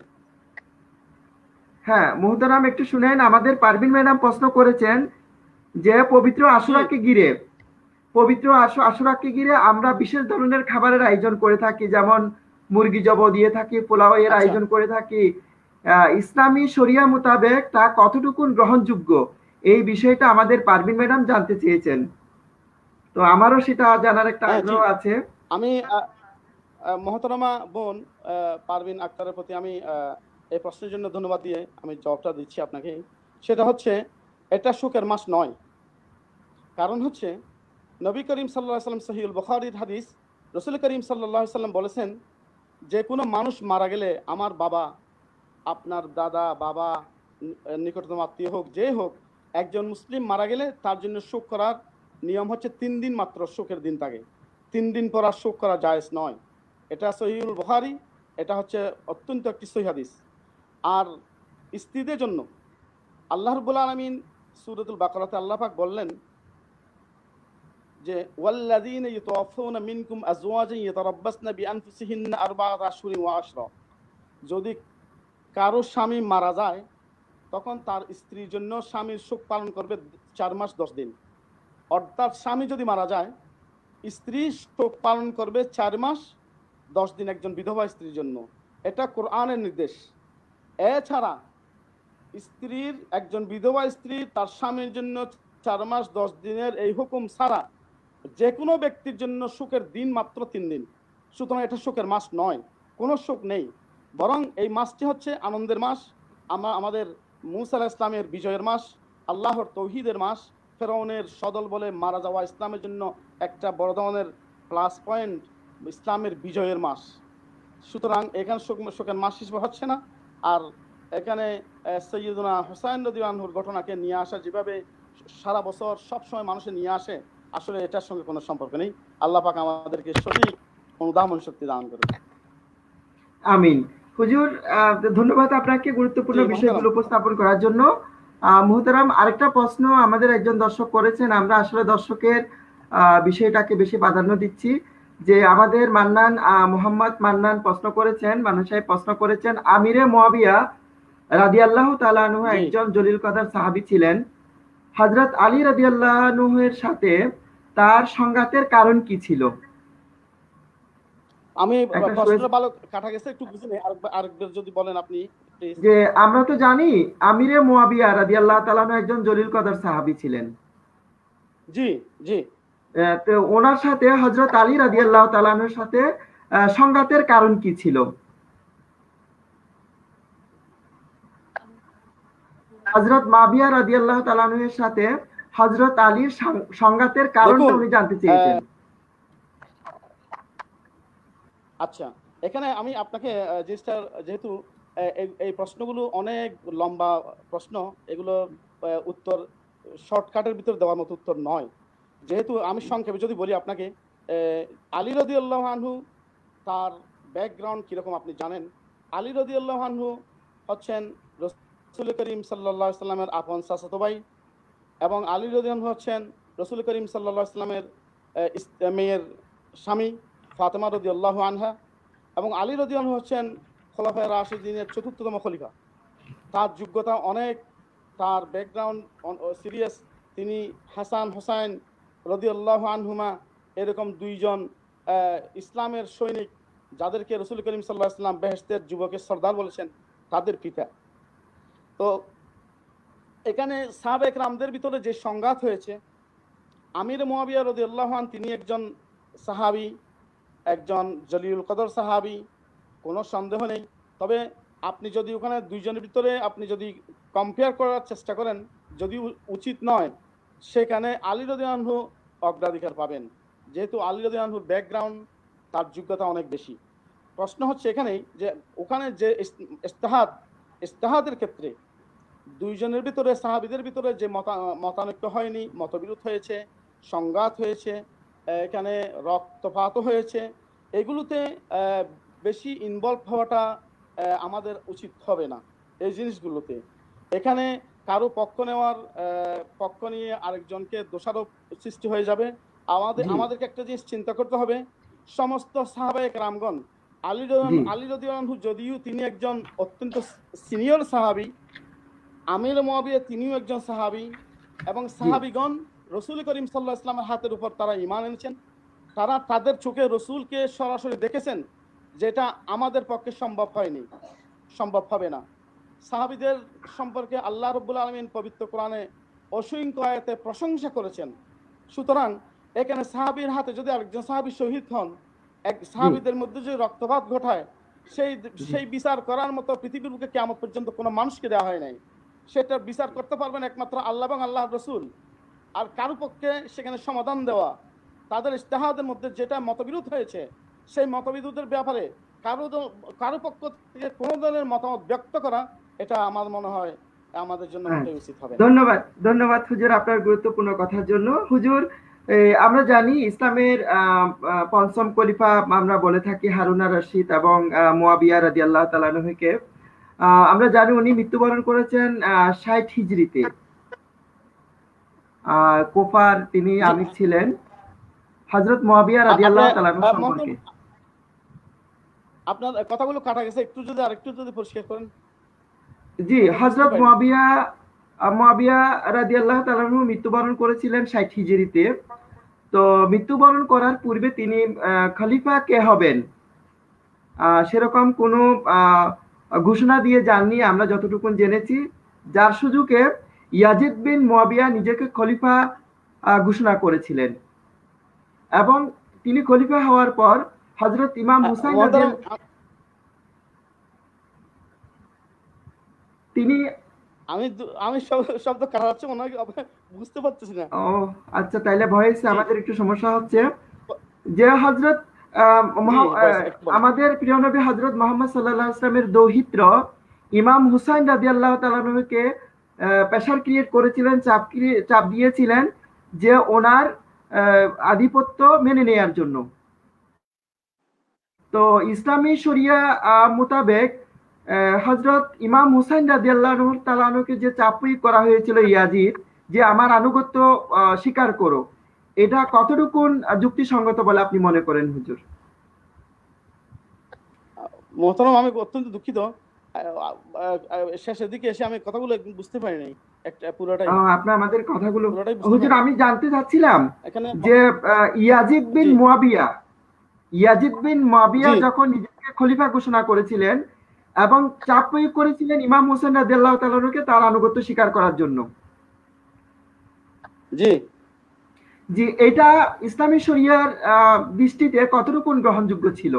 হ্যাঁ মুহতারাম, একটু শুনেন। আমাদের পারভিন ম্যাডাম প্রশ্ন করেছেন যে পবিত্র জি আশুরাকে ঘিরে পবিত্র আশু আশুরাকে ঘিরে আমরা বিশেষ ধরনের খাবারের আয়োজন করে থাকি, যেমন মুরগি জব দিয়ে থাকি, পোলাও এর আচ্ছা, আয়োজন করে থাকি। আহ, ইসলামী শরিয়া মোতাবেক তা কতটুকু গ্রহণযোগ্য, এই বিষয়টা আমাদের পারভিন ম্যাডাম জানতে চেয়েছেন। তো আমারও সেটা জানার একটা হ্যাঁ জি, আগ্রহ আছে। আমি আহ, আহ, মোহতারামা বোন আহ, পারভিন আক্তারের প্রতি আমি আহ, এই প্রশ্নের জন্য ধন্যবাদ দিয়ে আমি জবাবটা দিচ্ছি আপনাকে। সেটা হচ্ছে, এটা সুখের মাস নয়। কারণ হচ্ছে, নবী করিম সাল্লাল্লাহু আলাইহি সাল্লাম, সহিহুল বুখারীর হাদিস, রাসূল করিম সাল্লাল্লাহু আলাইহি সাল্লাম বলেছেন, যে কোনো মানুষ মারা গেলে, আমার বাবা, আপনার দাদা, বাবা, নি- নিকটতম আত্মীয় হোক, যে হোক, একজন মুসলিম মারা গেলে তার জন্য শোক করার নিয়ম হচ্ছে তিন দিন মাত্র শোকের দিন থাকে। তিন দিন পর আর শোক করা জায়েজ নয়। এটা সহিহুল বুখারী, এটা হচ্ছে অত্যন্ত একটি সহিহ হাদিস। আর স্ত্রীদের জন্য আল্লাহ রাব্বুল আলামিন সূরাতুল বাকারাতে আল্লাহ পাক বললেন যে, ওয়াল্লাযীনা ইউতাওয়াফাউনা মিনকুম আজওয়াজান ইয়াতারাব্বাসনা বিআনফুসিহিন্না আরবাআতা আশহুরিন ওয়া আশরা। যদি কারো স্বামী মারা যায়, তখন তার স্ত্রীর জন্য স্বামীর শোক পালন করবে চার মাস দশ দিন। অর্থাৎ স্বামী যদি মারা যায়, স্ত্রী শোক পালন করবে চার মাস দশ দিন একজন বিধবা স্ত্রীর জন্য। এটা কোরআনের নির্দেশ। এছাড়া স্ত্রীর, একজন বিধবা স্ত্রী তার স্বামীর জন্য চার মাস দশ দিনের এই হুকুম ছাড়া যে কোনো ব্যক্তির জন্য শোকের দিন মাত্র তিন দিন। সুতরাং এটা শোকের মাস নয়, কোনো শোক নেই। বরং এই মাসটি হচ্ছে আনন্দের মাস। আমরা আমাদের মূসা আলাইহিস ইসলামের বিজয়ের মাস, আল্লাহর তৌহিদের মাস, ফেরাউনের সদল বলে মারা যাওয়া ইসলামের জন্য একটা বড় ধরনের প্লাস পয়েন্ট, ইসলামের বিজয়ের মাস। সুতরাং এখানে শোক শোকের মাস হিসেবে হচ্ছে না। আর এখানে আহ, সৈয়দনা হুসাইন রাদিয়াল্লাহু আনহুর ঘটনাকে নিয়ে আসা যেভাবে সারা বছর সব সময় মানুষের নিয়ে আসে, আসলে এটার সঙ্গে কোনো সম্পর্ক নেই। আল্লাহ পাক আমাদেরকে সঠিক অনুধাবন শক্তি দান করে। আমিন। হুজুর, আহ, ধন্যবাদ আপনাকে গুরুত্বপূর্ণ জি মোহতারাম, বিষয়গুলো উপস্থাপন করার জন্য। আহ, মুহতারাম, আরেকটা প্রশ্ন আমাদের একজন দর্শক করেছেন। আমরা আসলে দর্শকের আহ, বিষয়টাকে বেশি প্রাধান্য দিচ্ছি। যে আমাদের মান্নান, আহ, মোহাম্মদ মান্নান প্রশ্ন করেছেন, মান্নান সাহেব প্রশ্ন করেছেন, আমিরে মুয়াবিয়া রাদিয়াল্লাহু তাআলা আনহু জি একজন জলিল কদর সাহাবী ছিলেন। হযরত আলী রাদিয়াল্লাহু আনহুর সাথে তার সংঘাতের কারণ কি ছিল? আমি একটা সুয়েজ, প্রশ্নটা ভালো কাটা গেছে, একটু বুঝিনি, আরেকবার আরেকবার যদি বলেন আপনি প্লিজ। যে আমরা তো জানি আমিরে মুয়াবিয়া রাদিয়াল্লাহু তাআলা আনহু একজন জলিল কদর সাহাবী ছিলেন। জি জি আহ, তো ওনার সাথে হযরত আলী রাদিয়াল্লাহু তাআলা আনহুর সাথে আহ, সংঘাতের কারণ কি ছিল? হযরত মাবিয়া রাদিয়াল্লাহু তাআলা আনহুর সাথে হযরত আলীর সং- সংঘাতের কারণটা দেখুন, উনি জানতে আহ, চেয়েছেন। আচ্ছা, এখানে আমি আপনাকে আহ, জিনিসটা, যেহেতু আহ, এই এই প্রশ্নগুলো অনেক লম্বা প্রশ্ন, এগুলো আহ, উত্তর শর্টকাটের ভিতর দেওয়ার মতো উত্তর নয়। যেহেতু আমি সংক্ষেপে যদি বলি আপনাকে, আহ, আলী রাদিয়াল্লাহু আনহু, তার ব্যাকগ্রাউন্ড কীরকম আপনি জানেন। আলী রাদিয়াল্লাহু আনহু হচ্ছেন রসুল করিম সাল্লাল্লাহু আলাইহি সাল্লামের আপন চাচাতো ভাই, এবং আলী রাদিয়াল্লাহু আনহু হচ্ছেন রসুল করিম সাল্লাল্লাহু আলাইহি সাল্লামের মেয়ের স্বামী ফাতেমা রাদিয়াল্লাহু আনহা, এবং আলী রাদিয়াল্লাহু আনহু হচ্ছেন খোলাফায়ে রাশিদিনের চতুর্থতম খলিফা। তার যোগ্যতা অনেক, তার ব্যাকগ্রাউন্ড সিরিয়াস। তিনি হাসান হোসাইন রাদিয়াল্লাহু আনহুমা এরকম দুইজন ইসলামের সৈনিক, যাদেরকে রসুল করিম সাল্লাল্লাহু আলাইহি সাল্লাম বেহেশতের যুবকের সর্দার বলেছেন, তাদের পিতা। তো এখানে সাহাবা একরামদের ভিতরে যে সংঘাত হয়েছে, আমির মুয়াবিয়া রাদিয়াল্লাহু আনহু তিনি একজন সাহাবী, একজন জলিলুল কদর সাহাবী, কোনো সন্দেহ নেই। তবে আপনি যদি ওখানে দুইজনের ভিতরে আপনি যদি কম্পেয়ার করার চেষ্টা করেন, যদি উচিত নয়, সেখানে আলী রাদিয়াল্লাহু আনহু অগ্রাধিকার পাবেন, যেহেতু আলী রাদিয়াল্লাহু আনহুর ব্যাকগ্রাউন্ড, তার যোগ্যতা অনেক বেশি। প্রশ্ন হচ্ছে এখানেই যে ওখানে যে ইস্তেহাদ ইস্তেহাদের ক্ষেত্রে দুইজনের ভিতরে সাহাবীদের ভিতরে যে মতা মতানৈক্য হয়নি, মতবিরোধ হয়েছে, সংঘাত হয়েছে, এখানে রক্তপাত হয়েছে, এগুলোতে বেশি ইনভলভ হওয়াটা আমাদের উচিত হবে না। এই জিনিসগুলোতে এখানে কারো পক্ষ নেওয়ার পক্ষ নিয়ে আরেকজনকে দোষারোপ সৃষ্টি হয়ে যাবে। আমাদের আমাদেরকে একটা জিনিস চিন্তা করতে হবে, সমস্ত সাহাবায়ে কেরামগণ, আলী আলী রাদিয়াল্লাহু আনহু যদিও তিনি একজন অত্যন্ত সিনিয়র সাহাবী, আমির মুয়াবিয়া তিনিও একজন সাহাবী, এবং সাহাবীগণ রসুল করিম সাল্লাল্লাহু আলাইহি ওয়াসাল্লামের হাতের উপর তারা ঈমান এনেছেন। তারা তাদের চোখে রসুলকে সরাসরি দেখেছেন, যেটা আমাদের পক্ষে সম্ভব হয়নি, সম্ভব হবে না। সাহাবীদের সম্পর্কে আল্লাহ রাব্বুল আলামিন পবিত্র কোরআনে অসংখ্য আয়াতে প্রশংসা করেছেন। সুতরাং এখানে সাহাবীর হাতে যদি আরেকজন সাহাবী শহীদ হন, এক সাহাবীদের মধ্যে যে রক্তপাত ঘটায়, সেই সেই বিচার করার মতো পৃথিবীর বুকে কিয়ামত পর্যন্ত কোনো মানুষকে দেওয়া হয় নাই। সেটা বিচার করতে পারবেন একমাত্র আল্লাহ এবং আল্লাহর রাসূল। আর কারো পক্ষে সেখানে সমাধান দেওয়া, তাদের ইজতিহাদের মধ্যে যেটা মতবিরোধ হয়েছে, সেই মতবিরোধের ব্যাপারে কারো কারো পক্ষ থেকে কোনো ধরনের মতামত ব্যক্ত করা, এটা আমার মনে হয় আমাদের জন্য মোটেই উচিত হবে না। ধন্যবাদ, ধন্যবাদ হুজুর আপনার গুরুত্বপূর্ণ কথার জন্য। হুজুর, আমরা জানি ইসলামের পঞ্চম খলিফা আমরা বলে থাকি হারুন আর রশিদ এবং মুয়াবিয়া রাদিয়াল্লাহু তাআলা আনহুকে। আমরা জানি উনি মৃত্যুবরণ করেছেন ষাট হিজরিতে। কুফার তিনি আমির ছিলেন। হযরত মুয়াবিয়া রাদিয়াল্লাহু তাআলা আনহু সম্পর্কে আপনার কথাগুলো কাটা গেছে, একটু যদি আরেকটু যদি পরিষ্কার করেন। জি, হযরত মুয়াবিয়া মুয়াবিয়া রাদিয়াল্লাহু তাআলা আনহু মৃত্যুবরণ করেছিলেন ষাট হিজরিতে। তো মৃত্যুবরণ করার পূর্বে তিনি খলিফা কে হবেন সেরকম কোনো ঘোষণা দিয়ে যাননি, আমরা যতটুকু জেনেছি। যার সুযোগে ইয়াজিদ বিন মুয়াবিয়া নিজেকে খলিফা ঘোষণা করেছিলেন, এবং তিনি খলিফা হওয়ার পর হযরত ইমাম হুসাইন তিনি আমি আমি শব্দ কাটা যাচ্ছে মনে হয়, বুঝতে পারতেছি না। ও আচ্ছা, তাইলে ভয়েসে আমাদের একটু সমস্যা হচ্ছে। যে হযরত আমাদের প্রিয় নবী হযরত মুহাম্মদ সাল্লাল্লাহু আলাইহি ওয়াসাল্লামের দৌহিত্র ইমাম হুসাইন রাদিয়াল্লাহু তাআলা আনহুকে প্রেসার ক্রিয়েট করেছিলেন, চাপ চাপ দিয়েছিলেন যে ওনার আধিপত্য মেনে নেয়ার জন্য। তো ইসলামী শরিয়া মোতাবেক হযরত ইমাম হুসাইন রাদিয়াল্লাহু তাআলা আনহুকে যে চাপ প্রয়োগ করা হয়েছিল ইয়াজিদ, যে আমার আনুগত্য স্বীকার করো, এটা কতটুকু যুক্তিসঙ্গত বলে আপনি মনে করেন হুজুর? মোহতারাম, আমি অত্যন্ত দুঃখিত, শেষের দিকে এসে আমি কথাগুলো বুঝতে পারি নাই একটা পুরোটাই। আপনি আমাদের কথাগুলো হুজুর, আমি জানতে চাচ্ছিলাম যে Yazid bin Muawiya Yazid bin Muawiya যখন নিজেকে খলিফা ঘোষণা করেছিলেন এবং চাপ প্রয়োগ করেছিলেন ইমাম হোসেন রাদিয়াল্লাহু তাআলা আনহুকে তার আনুগত্য স্বীকার করার জন্য। জি জি, এটা ইসলামী শরিয়ার দৃষ্টিতে কতটুকু গ্রহণযোগ্য ছিল?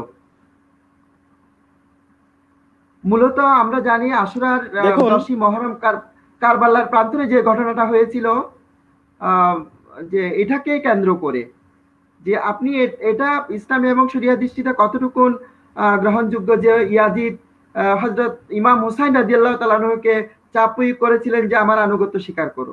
মূলত আমরা জানি আশুরার দশই মুহররম কারবালার প্রান্তরে যে ঘটনাটা হয়েছিল, যে এটাকে কেন্দ্র করে যে আপনি এটা ইসলামী এবং শরিয়া দৃষ্টিতে কতটুকু গ্রহণযোগ্য যে ইয়াজিদ হযরত ইমাম হুসাইন রাদিয়াল্লাহু তাআলা আনহুকে চাপ প্রয়োগ করেছিলেন যে আমার আনুগত্য স্বীকার করো?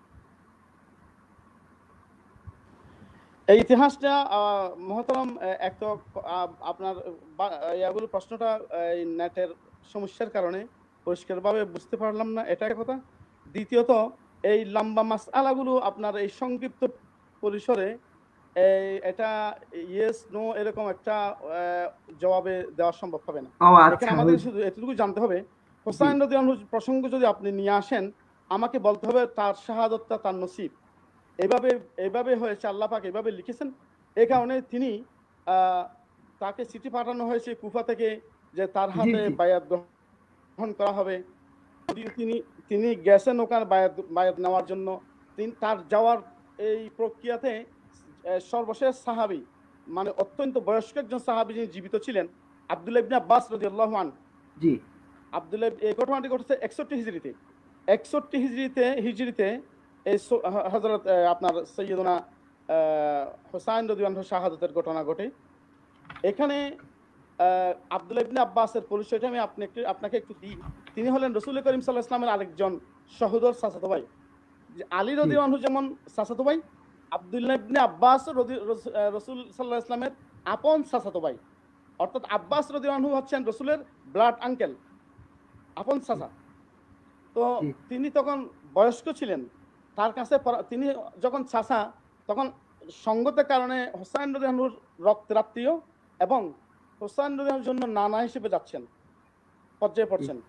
এই ইতিহাসটা মহতরম, এক তো আপনার ইয়াগুলো প্রশ্নটা নেটের সমস্যার কারণে পরিষ্কারভাবে বুঝতে পারলাম না, এটা একটা কথা। দ্বিতীয়ত, এই লম্বা মাসআলাগুলো আপনার এই সংক্ষিপ্ত পরিসরে এই এটা ইয়েস নো এরকম একটা আহ, জবাবে দেওয়া সম্ভব হবে না। ও এখানে আচ্ছা, আমাদের হুজুর। শুধু এতটুকু জানতে হবে, জি হোসাইন রাদিয়াল্লাহু আনহু প্রসঙ্গ যদি আপনি নিয়ে আসেন, আমাকে বলতে হবে তার শাহাদতটা তার নসিব। এভাবে এভাবে হয়েছে, আল্লাহ পাক এভাবে লিখেছেন। এই কারণে তিনি আহ, তাকে চিঠি পাঠানো হয়েছে কুফা থেকে যে তার জি হাতে জি বায়াত গ্রহণ করা হবে। যদিও তিনি তিনি গেছেন ওখানে বায়াত বায়াত নেওয়ার জন্য। তিনি তার যাওয়ার এই প্রক্রিয়াতে আহ, সর্বশেষ সাহাবী, মানে অত্যন্ত বয়স্ক একজন সাহাবী যিনি জীবিত ছিলেন, আব্দুল্লাহ ইবনে আব্বাস রাদিয়াল্লাহু আনহু। জি আব্দুল্লাহ, এই ঘটনাটি ঘটেছে একষট্টি হিজরিতে। একষট্টি হিজরিতে হিজরিতে এই স- হ- হযরত আহ, আপনার সৈয়দনা আহ, হুসাইন রাদিয়াল্লাহু আনহু শাহাদাতের ঘটনা ঘটে। এখানে আহ, আব্দুল্লাহ ইবনে আব্বাসের পরিচয়টা আমি আপনাকে আপনাকে একটু দিই। তিনি হলেন রাসূল করিম সাল্লাল্লাহু আলাইহি ওয়াসাল্লামের আরেকজন সহোদর চাচাতো ভাই। যে আলী জি রাদিয়াল্লাহু আনহু যেমন চাচাতো ভাই, আব্দুল্লাহ ইবনে আব্বাস রদি- রস- আহ, রাসূল সাল্লাল্লাহু আলাইহি ওয়াসাল্লামের আপন চাচাতো ভাই। অর্থাৎ আব্বাস রাদিয়াল্লাহু আনহু হচ্ছেন রাসূলের ব্লাড আঙ্কেল, আপন চাচা। তো জি তিনি তখন বয়স্ক ছিলেন। তার কাছে পরা- তিনি যখন চাচা, তখন সঙ্গতের কারণে হোসাইন রাদিয়াল্লাহু আনহুর রক্তের আত্মীয় এবং হোসাইন রাদিয়াল্লাহু আনহুর জন্য নানা হিসেবে যাচ্ছেন, পর্যায়ে জি পড়ছেন।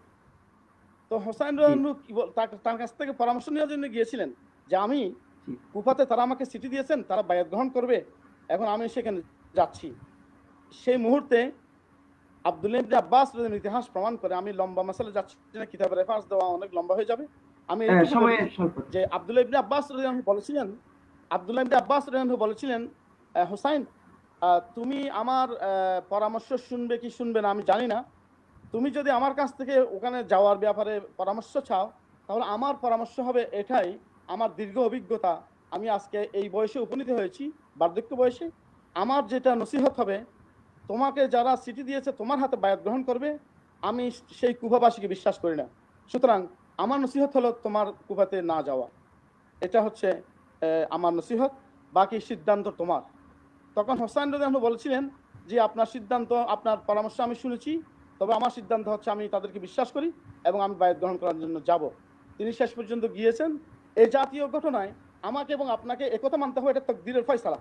তো হোসাইন জি রাদিয়াল্লাহু আনহু কি বল- তার তার কাছ থেকে পরামর্শ নেওয়ার জন্য গিয়েছিলেন যে আমি জি কুফাতে, তারা আমাকে চিঠি দিয়েছেন, তারা বায়াত গ্রহণ করবে, এখন আমি সেখানে যাচ্ছি। সেই মুহূর্তে আব্দুল্লাহ ইবনে আব্বাস রাদিয়াল্লাহু আনহু ইতিহাস প্রমাণ করে, আমি লম্বা মাসালা যাচ্ছি না, কিতাবের রেফারেন্স দেওয়া অনেক লম্বা হয়ে যাবে। আমি হ্যাঁ, এইটুকু বলি সময়ের স্বল্পতা। যে আব্দুল্লাহ ইবনে আব্বাস রাদিয়াল্লাহু আনহু বলেছিলেন, আব্দুল্লাহ ইবনে আব্বাস রাদিয়াল্লাহু আনহু বলেছিলেন, আহ, হুসাইন, আহ, তুমি আমার আহ, পরামর্শ শুনবে কি শুনবে না আমি জানি না। তুমি যদি আমার কাছ থেকে ওখানে যাওয়ার ব্যাপারে পরামর্শ চাও, তাহলে আমার পরামর্শ হবে এটাই, আমার দীর্ঘ অভিজ্ঞতা, আমি আজকে এই বয়সে উপনীত হয়েছি, বার্ধক্য বয়সে। আমার যেটা নসিহত হবে, তোমাকে যারা চিঠি দিয়েছে তোমার হাতে বায়াত গ্রহণ করবে, আমি সেই কুফাবাসীকে বিশ্বাস করি না। সুতরাং আমার নসিহত হলো তোমার কুফাতে না যাওয়া। এটা হচ্ছে আহ, আমার নসিহত, বাকি সিদ্ধান্ত তোমার। তখন হোসাইন রাদিয়াল্লাহু আনহু বলেছিলেন যে আপনার সিদ্ধান্ত, আপনার পরামর্শ আমি শুনেছি, তবে আমার সিদ্ধান্ত হচ্ছে আমি তাদেরকে বিশ্বাস করি এবং আমি বায়াত গ্রহণ করার জন্য যাব। তিনি শেষ পর্যন্ত গিয়েছেন। এই জাতীয় ঘটনায় আমাকে এবং আপনাকে একথা মানতে হবে, এটা তাকদীরের ফয়সালা।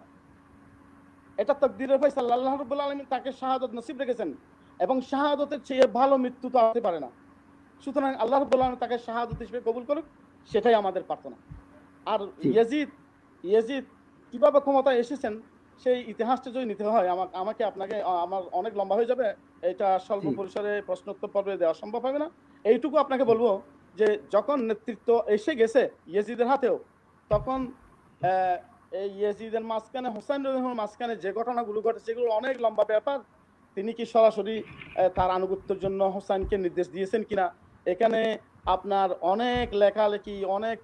এটা তাকদীরের ফয়সালা। আল্লাহ রাব্বুল আলামিন তাকে শাহাদাত নসিব রেখেছেন এবং শাহাদাতের চেয়ে ভালো মৃত্যু তো হতে পারে না। সুতরাং আল্লাহ রাব্বুল আলামিন তাকে শাহাদাত হিসেবে কবুল করুক, সেটাই আমাদের প্রার্থনা। আর জি ইয়াজিদ ইয়াজিদ কিভাবে ক্ষমতায় এসেছেন সেই ইতিহাসটা যদি নিতে হয়, আমাকে আমাকে আপনাকে আ, আমার অনেক লম্বা হয়ে যাবে, এটা স্বল্প জি পরিসরে প্রশ্নোত্তর পর্বে দেওয়া সম্ভব হবে না। এইটুকু আপনাকে বলবো যে যখন নেতৃত্ব এসে গেছে ইয়াজিদের হাতেও, তখন আহ, এই ইয়াজিদের মাঝখানে, হোসাইন রাদিয়াল্লাহু আনহুর মাঝখানে যে ঘটনাগুলো ঘটেছে সেগুলো অনেক লম্বা ব্যাপার। তিনি কি সরাসরি আহ, তার আনুগত্যের জন্য হোসাইনকে নির্দেশ দিয়েছেন কিনা, এখানে আপনার অনেক লেখালেখি, অনেক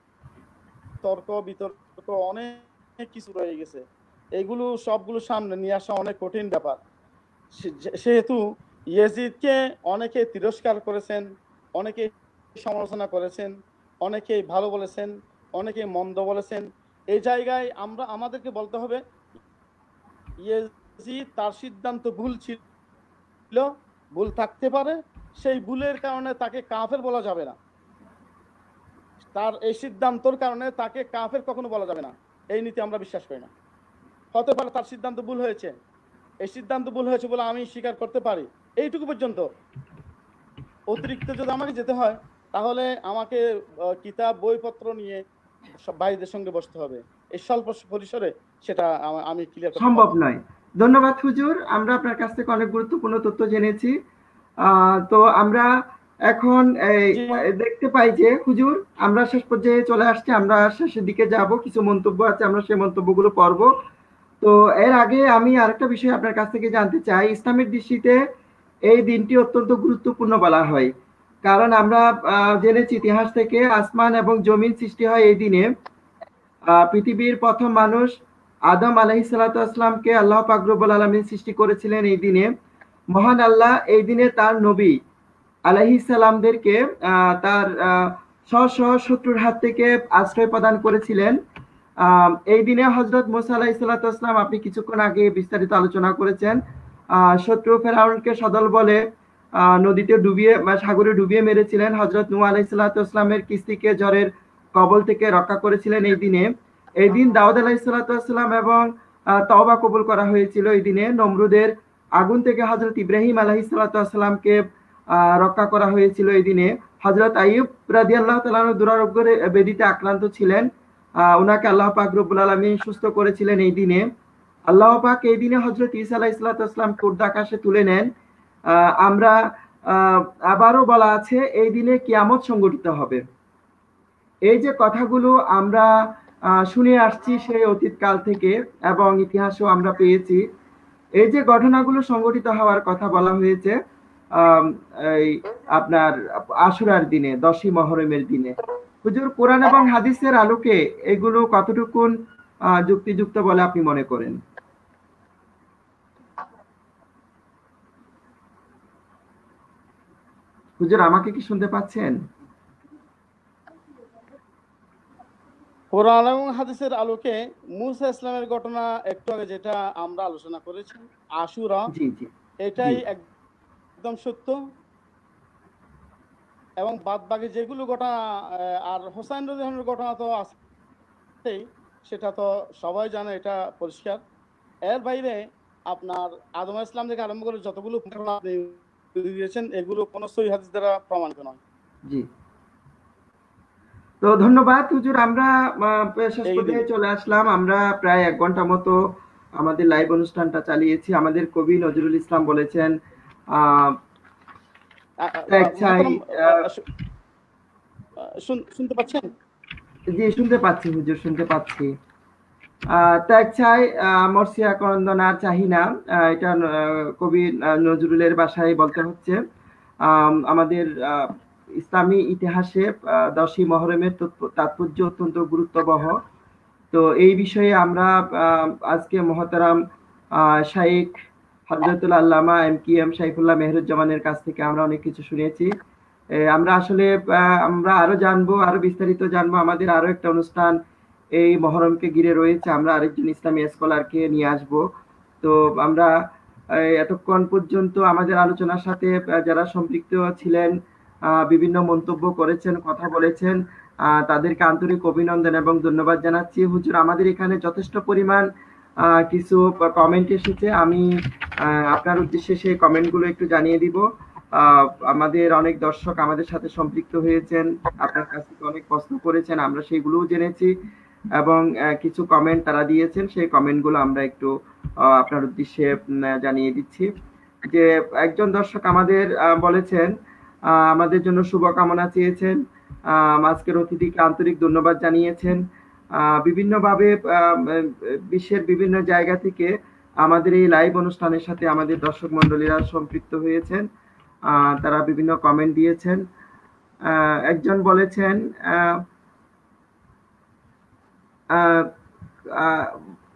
তর্ক বিতর্ক, অনেক কিছু রয়ে গেছে। এগুলো সবগুলো সামনে নিয়ে আসা অনেক কঠিন ব্যাপার। সে- যে- সেহেতু ইয়েজিদকে অনেকে তিরস্কার করেছেন, অনেকে সমালোচনা করেছেন, অনেকে ভালো বলেছেন, অনেকে মন্দ বলেছেন। এই জায়গায় আমরা আমাদেরকে বলতে হবে ইয়েজিদ তার সিদ্ধান্ত ভুল ছিল, ভুল থাকতে পারে, সেই ভুলের কারণে তাকে কাফের বলা যাবে না। তার এই সিদ্ধান্তর কারণে তাকে কাফের কখনো বলা যাবে না, এই নীতি আমরা বিশ্বাস করি না। হতে পারে তার সিদ্ধান্ত ভুল হয়েছে, এই সিদ্ধান্ত ভুল হয়েছে বলে আমি স্বীকার করতে পারি, এইটুকু পর্যন্ত। অতিরিক্ত যদি আমাকে যেতে হয়, তাহলে আমাকে আহ, কিতাব বইপত্র নিয়ে সব ভাইদের সঙ্গে বসতে হবে। এই স্বল্প পরিসরে সেটা আমা- আমি ক্লিয়ার করতে সম্ভব পারবো না। নয়। ধন্যবাদ হুজুর, আমরা আপনার কাছ থেকে অনেক গুরুত্বপূর্ণ তথ্য জেনেছি। আহ, তো আমরা এখন এই জি দেখতে পাই যে হুজুর, আমরা শেষ পর্যায়ে চলে আসছি, আমরা শেষের দিকে যাব, কিছু মন্তব্য আছে, আমরা সেই মন্তব্যগুলো পড়ব। তো এর আগে আমি আরেকটা বিষয় আপনার কাছ থেকে জানতে চাই। ইসলামের দৃষ্টিতে এই দিনটি অত্যন্ত গুরুত্বপূর্ণ বলা হয়, কারণ আমরা আহ, জেনেছি ইতিহাস থেকে আসমান এবং জমিন সৃষ্টি হয় এই দিনে। আহ, পৃথিবীর প্রথম মানুষ আদম আলাইহিস সালাতু আসসালামকে আল্লাহ পাক রব্বুল আলামিন সৃষ্টি করেছিলেন এই দিনে। মহান আল্লাহ এই দিনে তার নবী আলাইহিস সালামদেরকে আহ, তার আহ, স্ব স্ব শত্রুর হাত থেকে আশ্রয় প্রদান করেছিলেন। আহ, এই দিনে হযরত মুসা আলাইহিস সালাতু আসসালাম, আপনি কিছুক্ষণ আগে বিস্তারিত আলোচনা করেছেন, আহ, শত্রু ফেরাউনকে সদল বলে আহ, নদীতে ডুবিয়ে বা সাগরে ডুবিয়ে মেরেছিলেন, হযরত নূহ আলাইহিস সালাতু ওয়াসসালামের কিস্তিকে ঝড়ের কবল থেকে রক্ষা করেছিলেন এই দিনে। এই দিন দাউদ আলাইহিস সালাতু ওয়াসসালাম এবং আহ, তওবা কবুল করা হয়েছিল এই দিনে। নমরুদের আগুন থেকে হযরত ইব্রাহিম আলাইহিস সালাতু ওয়াসসালামকে আহ, রক্ষা করা হয়েছিল এই দিনে। হযরত আইয়ুব রাদিয়াল্লাহু তাআলা আনহু দুরারোগ্যের ব্যাধিতে আক্রান্ত ছিলেন, আহ, ওনাকে আল্লাহ পাক রব্বুল আলামিন সুস্থ করেছিলেন এই দিনে। আল্লাহ পাক এই দিনে হযরত ঈসা আলাইহিস সালাতু ওয়াসসালামকে উর্ধ্বাকাশে তুলে নেন। আহ, আমরা আহ, আবারও বলা আছে এই দিনে কিয়ামত সংঘটিত হবে। এই যে কথাগুলো আমরা আহ, শুনে আসছি সেই অতীত কাল থেকে এবং ইতিহাসও আমরা পেয়েছি, এই যে ঘটনাগুলো সংঘটিত হওয়ার কথা বলা হয়েছে আম, এই আপনার আশুরার দিনে, দশই মহরমের দিনে, হুজুর কোরআন এবং হাদিসের আলোকে এগুলো কতটুকুন আহ, যুক্তিযুক্ত বলে আপনি মনে করেন? হুজুর আমাকে কি শুনতে পাচ্ছেন? কোরআন এবং হাদিসের আলোকে মুসা ইসলামের ঘটনা একটু আগে যেটা আমরা আলোচনা করেছি, আশুরা, জি জি এটাই জি একদম সত্য। এবং বাদ বাকি যেগুলো ঘটনা, আহ, আর হোসাইন রাদিয়াল্লাহু ঘটনা তো আছেই, সেটা তো সবাই জানে, এটা পরিষ্কার। এর বাইরে আপনার আদম আলাইহিস সালাম থেকে আরম্ভ করে যতগুলো ঘটনা আপনি দিয়েছেন, এগুলো কোনো সহিহ হাদিস দ্বারা প্রমাণিত নয়। জি। তো ধন্যবাদ হুজুর, আমরা আহ, শেষ এই পর্যায়ে দিন চলে আসলাম। আমরা প্রায় এক ঘন্টা মতো আমাদের লাইভ অনুষ্ঠানটা চালিয়েছি। আমাদের কবি নজরুল ইসলাম বলেছেন আহ আ- আ- ত্যাগ আ- চাই। মোহতারাম, আহ, আ- শু- আ, শুন- শুনতে পাচ্ছেন? জি শুনতে পাচ্ছি হুজুর, শুনতে পাচ্ছি। আহ, ত্যাগ চাই, আহ, মর্সিয়া করন্দন আর চাহি না, আহ, এটা আহ, কবি আহ, নজরুলের ভাষায় বলতে হচ্ছে। আম, আমাদের আহ, ইসলামী ইতিহাসে আহ, দশই মহরমের তৎপ- তাৎপর্য অত্যন্ত গুরুত্ববহ। তো এই বিষয়ে আমরা আহ, আজকে মহতারাম আহ, শাইখ হযরতুল আল্লামা এম কি এম সাইফুল্লাহ মেহরুজ্জামানের কাছ থেকে আমরা অনেক কিছু শুনেছি। এ, আমরা আসলে আহ, আমরা আরো জানবো, আরো বিস্তারিত জানবো। আমাদের আরো একটা অনুষ্ঠান এই মহরমকে ঘিরে রয়েছে, আমরা আরেকজন ইসলামী স্কলারকে নিয়ে আসব। তো আমরা আহ, এতক্ষণ পর্যন্ত আমাদের আলোচনার সাথে আহ, যারা সম্পৃক্ত ছিলেন, আহ, বিভিন্ন মন্তব্য করেছেন, কথা বলেছেন, আহ, তাদেরকে আন্তরিক অভিনন্দন এবং ধন্যবাদ জানাচ্ছি। হুজুর আমাদের এখানে যথেষ্ট পরিমাণ আহ, কিছু কমেন্ট এসেছে, আমি আহ, আপনার উদ্দেশ্যে সেই কমেন্টগুলো একটু জানিয়ে দিব। আহ, আমাদের অনেক দর্শক আমাদের সাথে সম্পৃক্ত হয়েছেন, আপনার কাছ থেকে অনেক প্রশ্ন করেছেন, আমরা সেইগুলোও জেনেছি এবং আহ, কিছু কমেন্ট তারা দিয়েছেন, সেই কমেন্টগুলো আমরা একটু আহ, আপনার উদ্দেশ্যে উম, জানিয়ে দিচ্ছি। যে একজন দর্শক আমাদের আহ, বলেছেন, আহ, আমাদের জন্য শুভকামনা চেয়েছেন, আহ, আজকের অতিথিকে আন্তরিক ধন্যবাদ জানিয়েছেন। আহ, বিভিন্নভাবে আহ, বিশ্বের বিভিন্ন জায়গা থেকে আমাদের এই লাইভ অনুষ্ঠানের সাথে আমাদের দর্শক মন্ডলীরা সম্পৃক্ত হয়েছেন, আহ, তারা বিভিন্ন কমেন্ট দিয়েছেন। আহ, একজন বলেছেন আহ, আহ, আহ,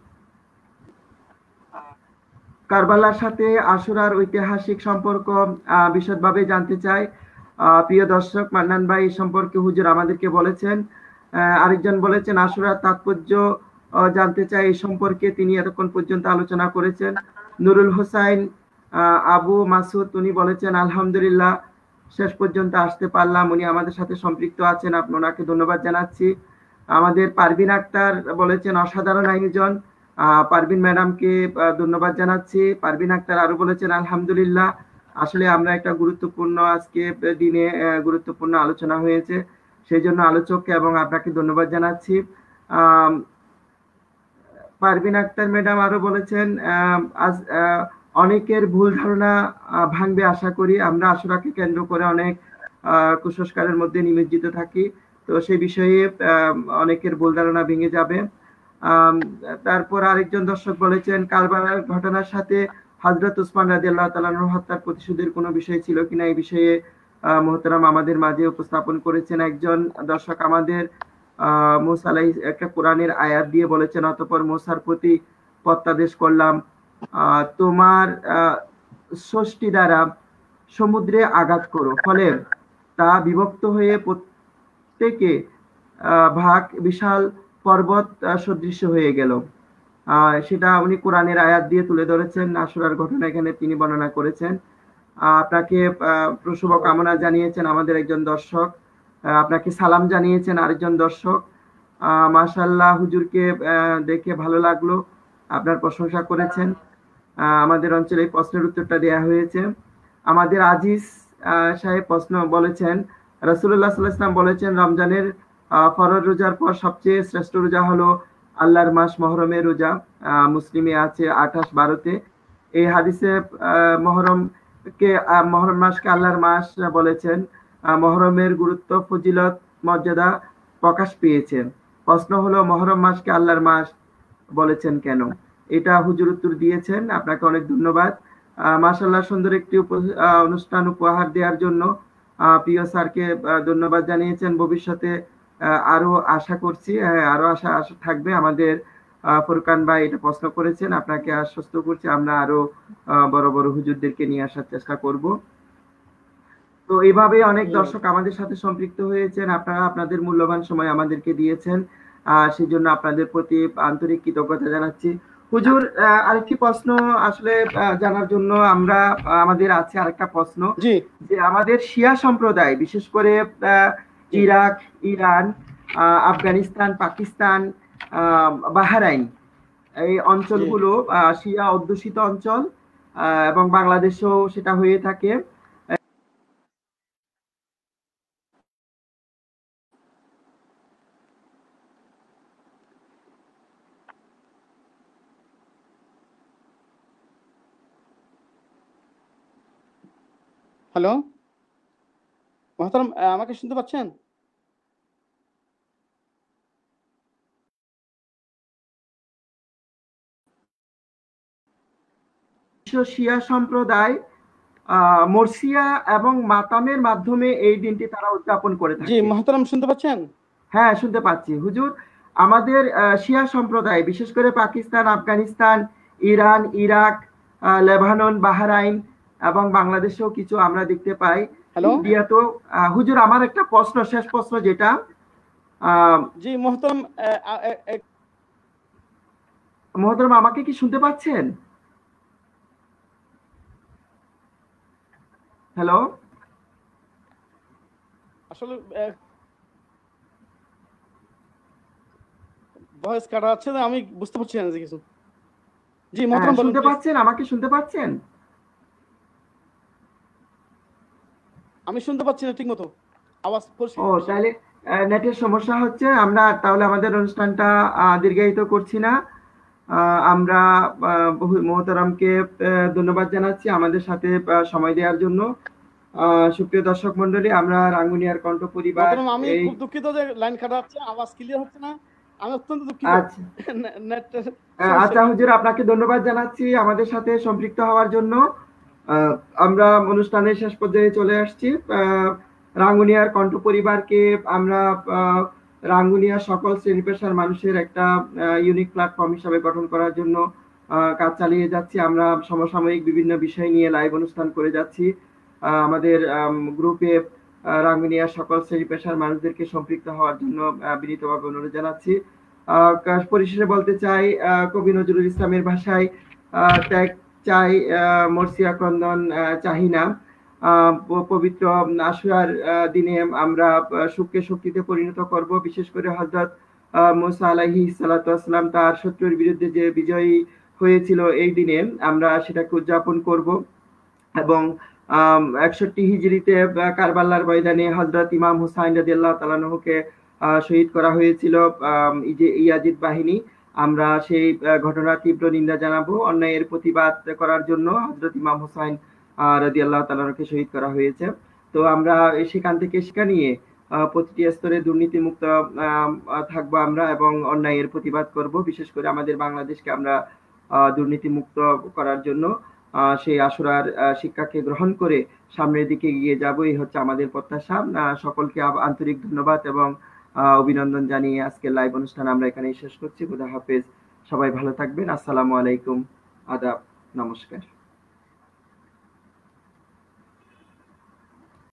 কারবালার সাথে আশুরার ঐতিহাসিক সম্পর্ক আহ, বিশদভাবে জানতে চাই। আহ, প্রিয় দর্শক, মান্নান ভাই এই সম্পর্কে হুজুর আমাদেরকে বলেছেন। আহ, আরেকজন বলেছেন আশুরার তাৎপর্য আহ, জানতে চাই, এই সম্পর্কে তিনি এতক্ষণ পর্যন্ত আলোচনা করেছেন। নুরুল হোসাইন আহ, আবু মাসুদ উনি বলেছেন আলহামদুলিল্লাহ শেষ পর্যন্ত আসতে পারলাম, উনি আমাদের সাথে সম্পৃক্ত আছেন, আপনি ওনাকে ধন্যবাদ জানাচ্ছি। আমাদের পারভিন আক্তার বলেছেন অসাধারণ আয়োজন, আহ, পারভিন ম্যাডামকে আহ, ধন্যবাদ জানাচ্ছি। পারভিন আক্তার আরো বলেছেন আলহামদুলিল্লাহ, আসলে আমরা একটা গুরুত্বপূর্ণ আজকে দিনে আহ, গুরুত্বপূর্ণ আলোচনা হয়েছে, সেই জন্য আলোচককে এবং আপনাকে ধন্যবাদ জানাচ্ছি। আম, পারভিন আক্তার ম্যাডাম আরো বলেছেন আহ, আজ আহ, অনেকের ভুল ধারণা আহ, ভাঙবে আশা করি, আমরা আশুরাকে কেন্দ্র করে অনেক আহ, কুসংস্কারের মধ্যে নিমজ্জিত থাকি, তো সেই বিষয়ে আহ, অনেকের ভুল ধারণা ভেঙে যাবে। আম, তারপর আরেকজন দর্শক বলেছেন কারবালার ঘটনার সাথে হযরত উসমান রাদিয়াল্লাহু তাআলা আনহু হত্যার প্রতিশোধের কোনো বিষয় ছিল কিনা, এই বিষয়ে আহ, মোহতারাম আমাদের মাঝে উপস্থাপন করেছেন। একজন দর্শক আমাদের আহ মুসা আলাইহিস একটা কোরআনের আয়াত দিয়ে বলেছেন অতঃপর মুসার প্রতি প্রত্যাদেশ করলাম, আহ, তোমার আহ, ষষ্ঠী দ্বারা সমুদ্রে আঘাত করো, ফলে তা বিভক্ত হয়ে প্রত্যেকে আহ, ভাগ বিশাল পর্বত আহ, সদৃশ্য হয়ে গেল। আহ, সেটা উনি কোরআনের আয়াত দিয়ে তুলে ধরেছেন, আশুরার ঘটনা এখানে তিনি বর্ণনা করেছেন। আহ, আপনাকে আহ, প্রশুভ কামনা জানিয়েছেন আমাদের একজন দর্শক, আহ, আপনাকে সালাম জানিয়েছেন আরেকজন দর্শক। আহ, মাশাআল্লাহ, হুজুরকে আহ, দেখে ভালো লাগলো, আপনার প্রশংসা করেছেন। আহ, আমাদের অঞ্চলে এই প্রশ্নের উত্তরটা দেয়া হয়েছে। আমাদের আজিজ আহ, সাহেব প্রশ্ন বলেছেন, রাসূলুল্লাহ সাল্লাল্লাহু আলাইহি ওয়াসাল্লাম বলেছেন রমজানের আহ, ফরজ রোজার পর সবচেয়ে শ্রেষ্ঠ রোজা হলো আল্লাহর মাস মহরমের রোজা। আহ, মুসলিমে আছে আঠাশ বারোতে। এই হাদিসে আহ, মহরম কে আহ, মহরম মাসকে আল্লাহর মাস বলেছেন। আহ, মহরমের গুরুত্ব, ফজিলত, মর্যাদা প্রকাশ পেয়েছে। প্রশ্ন হলো মহরম মাসকে আল্লাহর মাস বলেছেন কেন? এটা হুজুর উত্তর দিয়েছেন, আপনাকে অনেক ধন্যবাদ। আহ, মাশাআল্লাহ, সুন্দর একটি উপ- আহ, অনুষ্ঠান উপহার দেওয়ার জন্য আহ, প্রিয় স্যারকে আহ, ধন্যবাদ জানিয়েছেন। ভবিষ্যতে আহ, আরো আশা করছি, হ্যাঁ, আরো আশা আশা থাকবে। আমাদের আহ, ফুরকান ভাই এটা প্রশ্ন করেছেন, আপনাকে আশ্বস্ত করছি আমরা আরো আহ, বড় বড় হুজুরদেরকে নিয়ে আসার চেষ্টা করব। তো এইভাবে অনেক জি দর্শক আমাদের সাথে সম্পৃক্ত হয়েছেন, আপনারা আপনাদের মূল্যবান সময় আমাদেরকে দিয়েছেন, আহ সেই জন্য আপনাদের প্রতি আন্তরিক কৃতজ্ঞতা জানাচ্ছি। হুজুর, আহ, আরেকটি প্রশ্ন আসলে আহ, জানার জন্য আমরা আহ, আমাদের আছে আরেকটা প্রশ্ন, জি যে আমাদের শিয়া সম্প্রদায় বিশেষ করে আহ, জি ইরাক, ইরান, আহ, আফগানিস্তান, পাকিস্তান, আহ, বাহরাইন, এই জি অঞ্চলগুলো আহ, শিয়া অধ্যুষিত অঞ্চল, আহ, এবং বাংলাদেশেও সেটা হয়ে থাকে। হ্যালো মহতারাম, আহ, আমাকে শুনতে পাচ্ছেন? বিশ্ব শিয়া সম্প্রদায় আহ, মরসিয়া এবং মাতামের মাধ্যমে এই দিনটি তারা উদযাপন করে জি থাকে। মহতারাম, শুনতে পাচ্ছেন? হ্যাঁ, শুনতে পাচ্ছি হুজুর। আমাদের আহ, শিয়া সম্প্রদায় বিশেষ করে পাকিস্তান, আফগানিস্তান, ইরান, ইরাক, আহ, লেবানন, বাহরাইন এবং বাংলাদেশেও কিছু আমরা দেখতে পাই। হ্যালো ইন্ডিয়াতেও। আহ, হুজুর, আমার একটা প্রশ্ন, শেষ প্রশ্ন যেটা, আহ, জি মহতারাম, আহ, আহ, আহ, আহ, মহতরম, আমাকে কি শুনতে পাচ্ছেন? হ্যালো। আসলে ভয়েস কাটা আছে না, আমি বুঝতে পারছি না যে কিছু। জি হ্যাঁ, মহতারাম, বলুন শুনতে প্লিজ। পাচ্ছেন? আমাকে শুনতে পাচ্ছেন? আমি শুনতে পাচ্ছি না ঠিক মতো, আওয়াজ পরিষ্কার ও, বেশি। তাহলে নেটের সমস্যা হচ্ছে। আমরা তাহলে আমাদের অনুষ্ঠানটা আহ, দীর্ঘায়িত করছি না। আহ, আমরা আহ, বহু মোহতারামকে আহ, ধন্যবাদ জানাচ্ছি আমাদের সাথে আহ, সময় দেওয়ার জন্য। আহ, সুপ্রিয় দর্শক মন্ডলী, আমরা রাঙ্গুনিয়ার কণ্ঠ পরিবার মহতারাম, আমি এই খুব দুঃখিত যে লাইন কাটা হচ্ছে, আওয়াজ ক্লিয়ার হচ্ছে না। আমি অত্যন্ত দুঃখিত আচ্ছা নেট আহ, সমস্যা। আচ্ছা হুজুর, আপনাকে ধন্যবাদ জানাচ্ছি আমাদের সাথে সম্পৃক্ত হওয়ার জন্য। আহ, আমরা অনুষ্ঠানের শেষ পর্যায়ে চলে আসছি। আহ, রাঙ্গুনিয়ার কণ্ঠ পরিবারকে আমরা আহ, রাঙ্গুনিয়ার সকল শ্রেণী পেশার মানুষের একটা ইউনিক প্ল্যাটফর্ম হিসাবে গঠন করার জন্য আহ, কাজ চালিয়ে যাচ্ছি। আমরা সমসাময়িক বিভিন্ন বিষয় নিয়ে লাইভ অনুষ্ঠান করে যাচ্ছি। আহ, আমাদের গ্রুপে রাঙ্গুনিয়ার সকল শ্রেণী পেশার মানুষদেরকে সম্পৃক্ত হওয়ার জন্য আহ, বিনীতভাবে অনুরোধ জানাচ্ছি। আহ, পরিশেষে বলতে চাই, আহ, কবি নজরুল ইসলামের ভাষায়, আহ, ত্যাগ চাই, আহ, মরসিয়া ক্রন্দন আহ, চাহি না। আহ, প- পবিত্র আশুরার আহ, দিনে আমরা আহ, সুখকে শক্তিতে পরিণত করব। বিশেষ করে হযরত আহ, মুসা আলাইহি সালাতু ওয়াসসালাম তার শত্রুর বিরুদ্ধে যে বিজয়ী হয়েছিল, এই দিনে আমরা সেটাকে উদযাপন করব। এবং আম, একষট্টি হিজরিতে আহ, কারবালার ময়দানে হযরত ইমাম হুসাইন রাদিয়াল্লাহু তাআলা আনহুকে আহ, শহীদ করা হয়েছিল আম, এই যে ইয়াজিদ বাহিনী। আমরা সেই আহ, ঘটনার তীব্র নিন্দা জানাবো। অন্যায়ের প্রতিবাদ করার জন্য হযরত ইমাম হুসাইন আহ, রাদিয়াল্লাহু তাআলা আনহুকে শহীদ করা হয়েছে। তো আমরা সেখান থেকে শিক্ষা নিয়ে আহ, প্রতিটি স্তরে দুর্নীতিমুক্ত আম, আহ, থাকবো আমরা এবং অন্যায়ের প্রতিবাদ করব। বিশেষ করে আমাদের বাংলাদেশকে আমরা আহ, দুর্নীতিমুক্ত করার জন্য আহ, সেই আশুরার আহ, শিক্ষাকে গ্রহণ করে সামনের দিকে এগিয়ে যাব, এই হচ্ছে আমাদের প্রত্যাশা। আহ, সকলকে আব- আন্তরিক ধন্যবাদ এবং আহ, অভিনন্দন জানিয়ে আজকের লাইভ অনুষ্ঠান আমরা এখানেই শেষ করছি। খুদা হাফেজ। সবাই ভালো থাকবেন। আসসালামু আলাইকুম। আদাব। নমস্কার।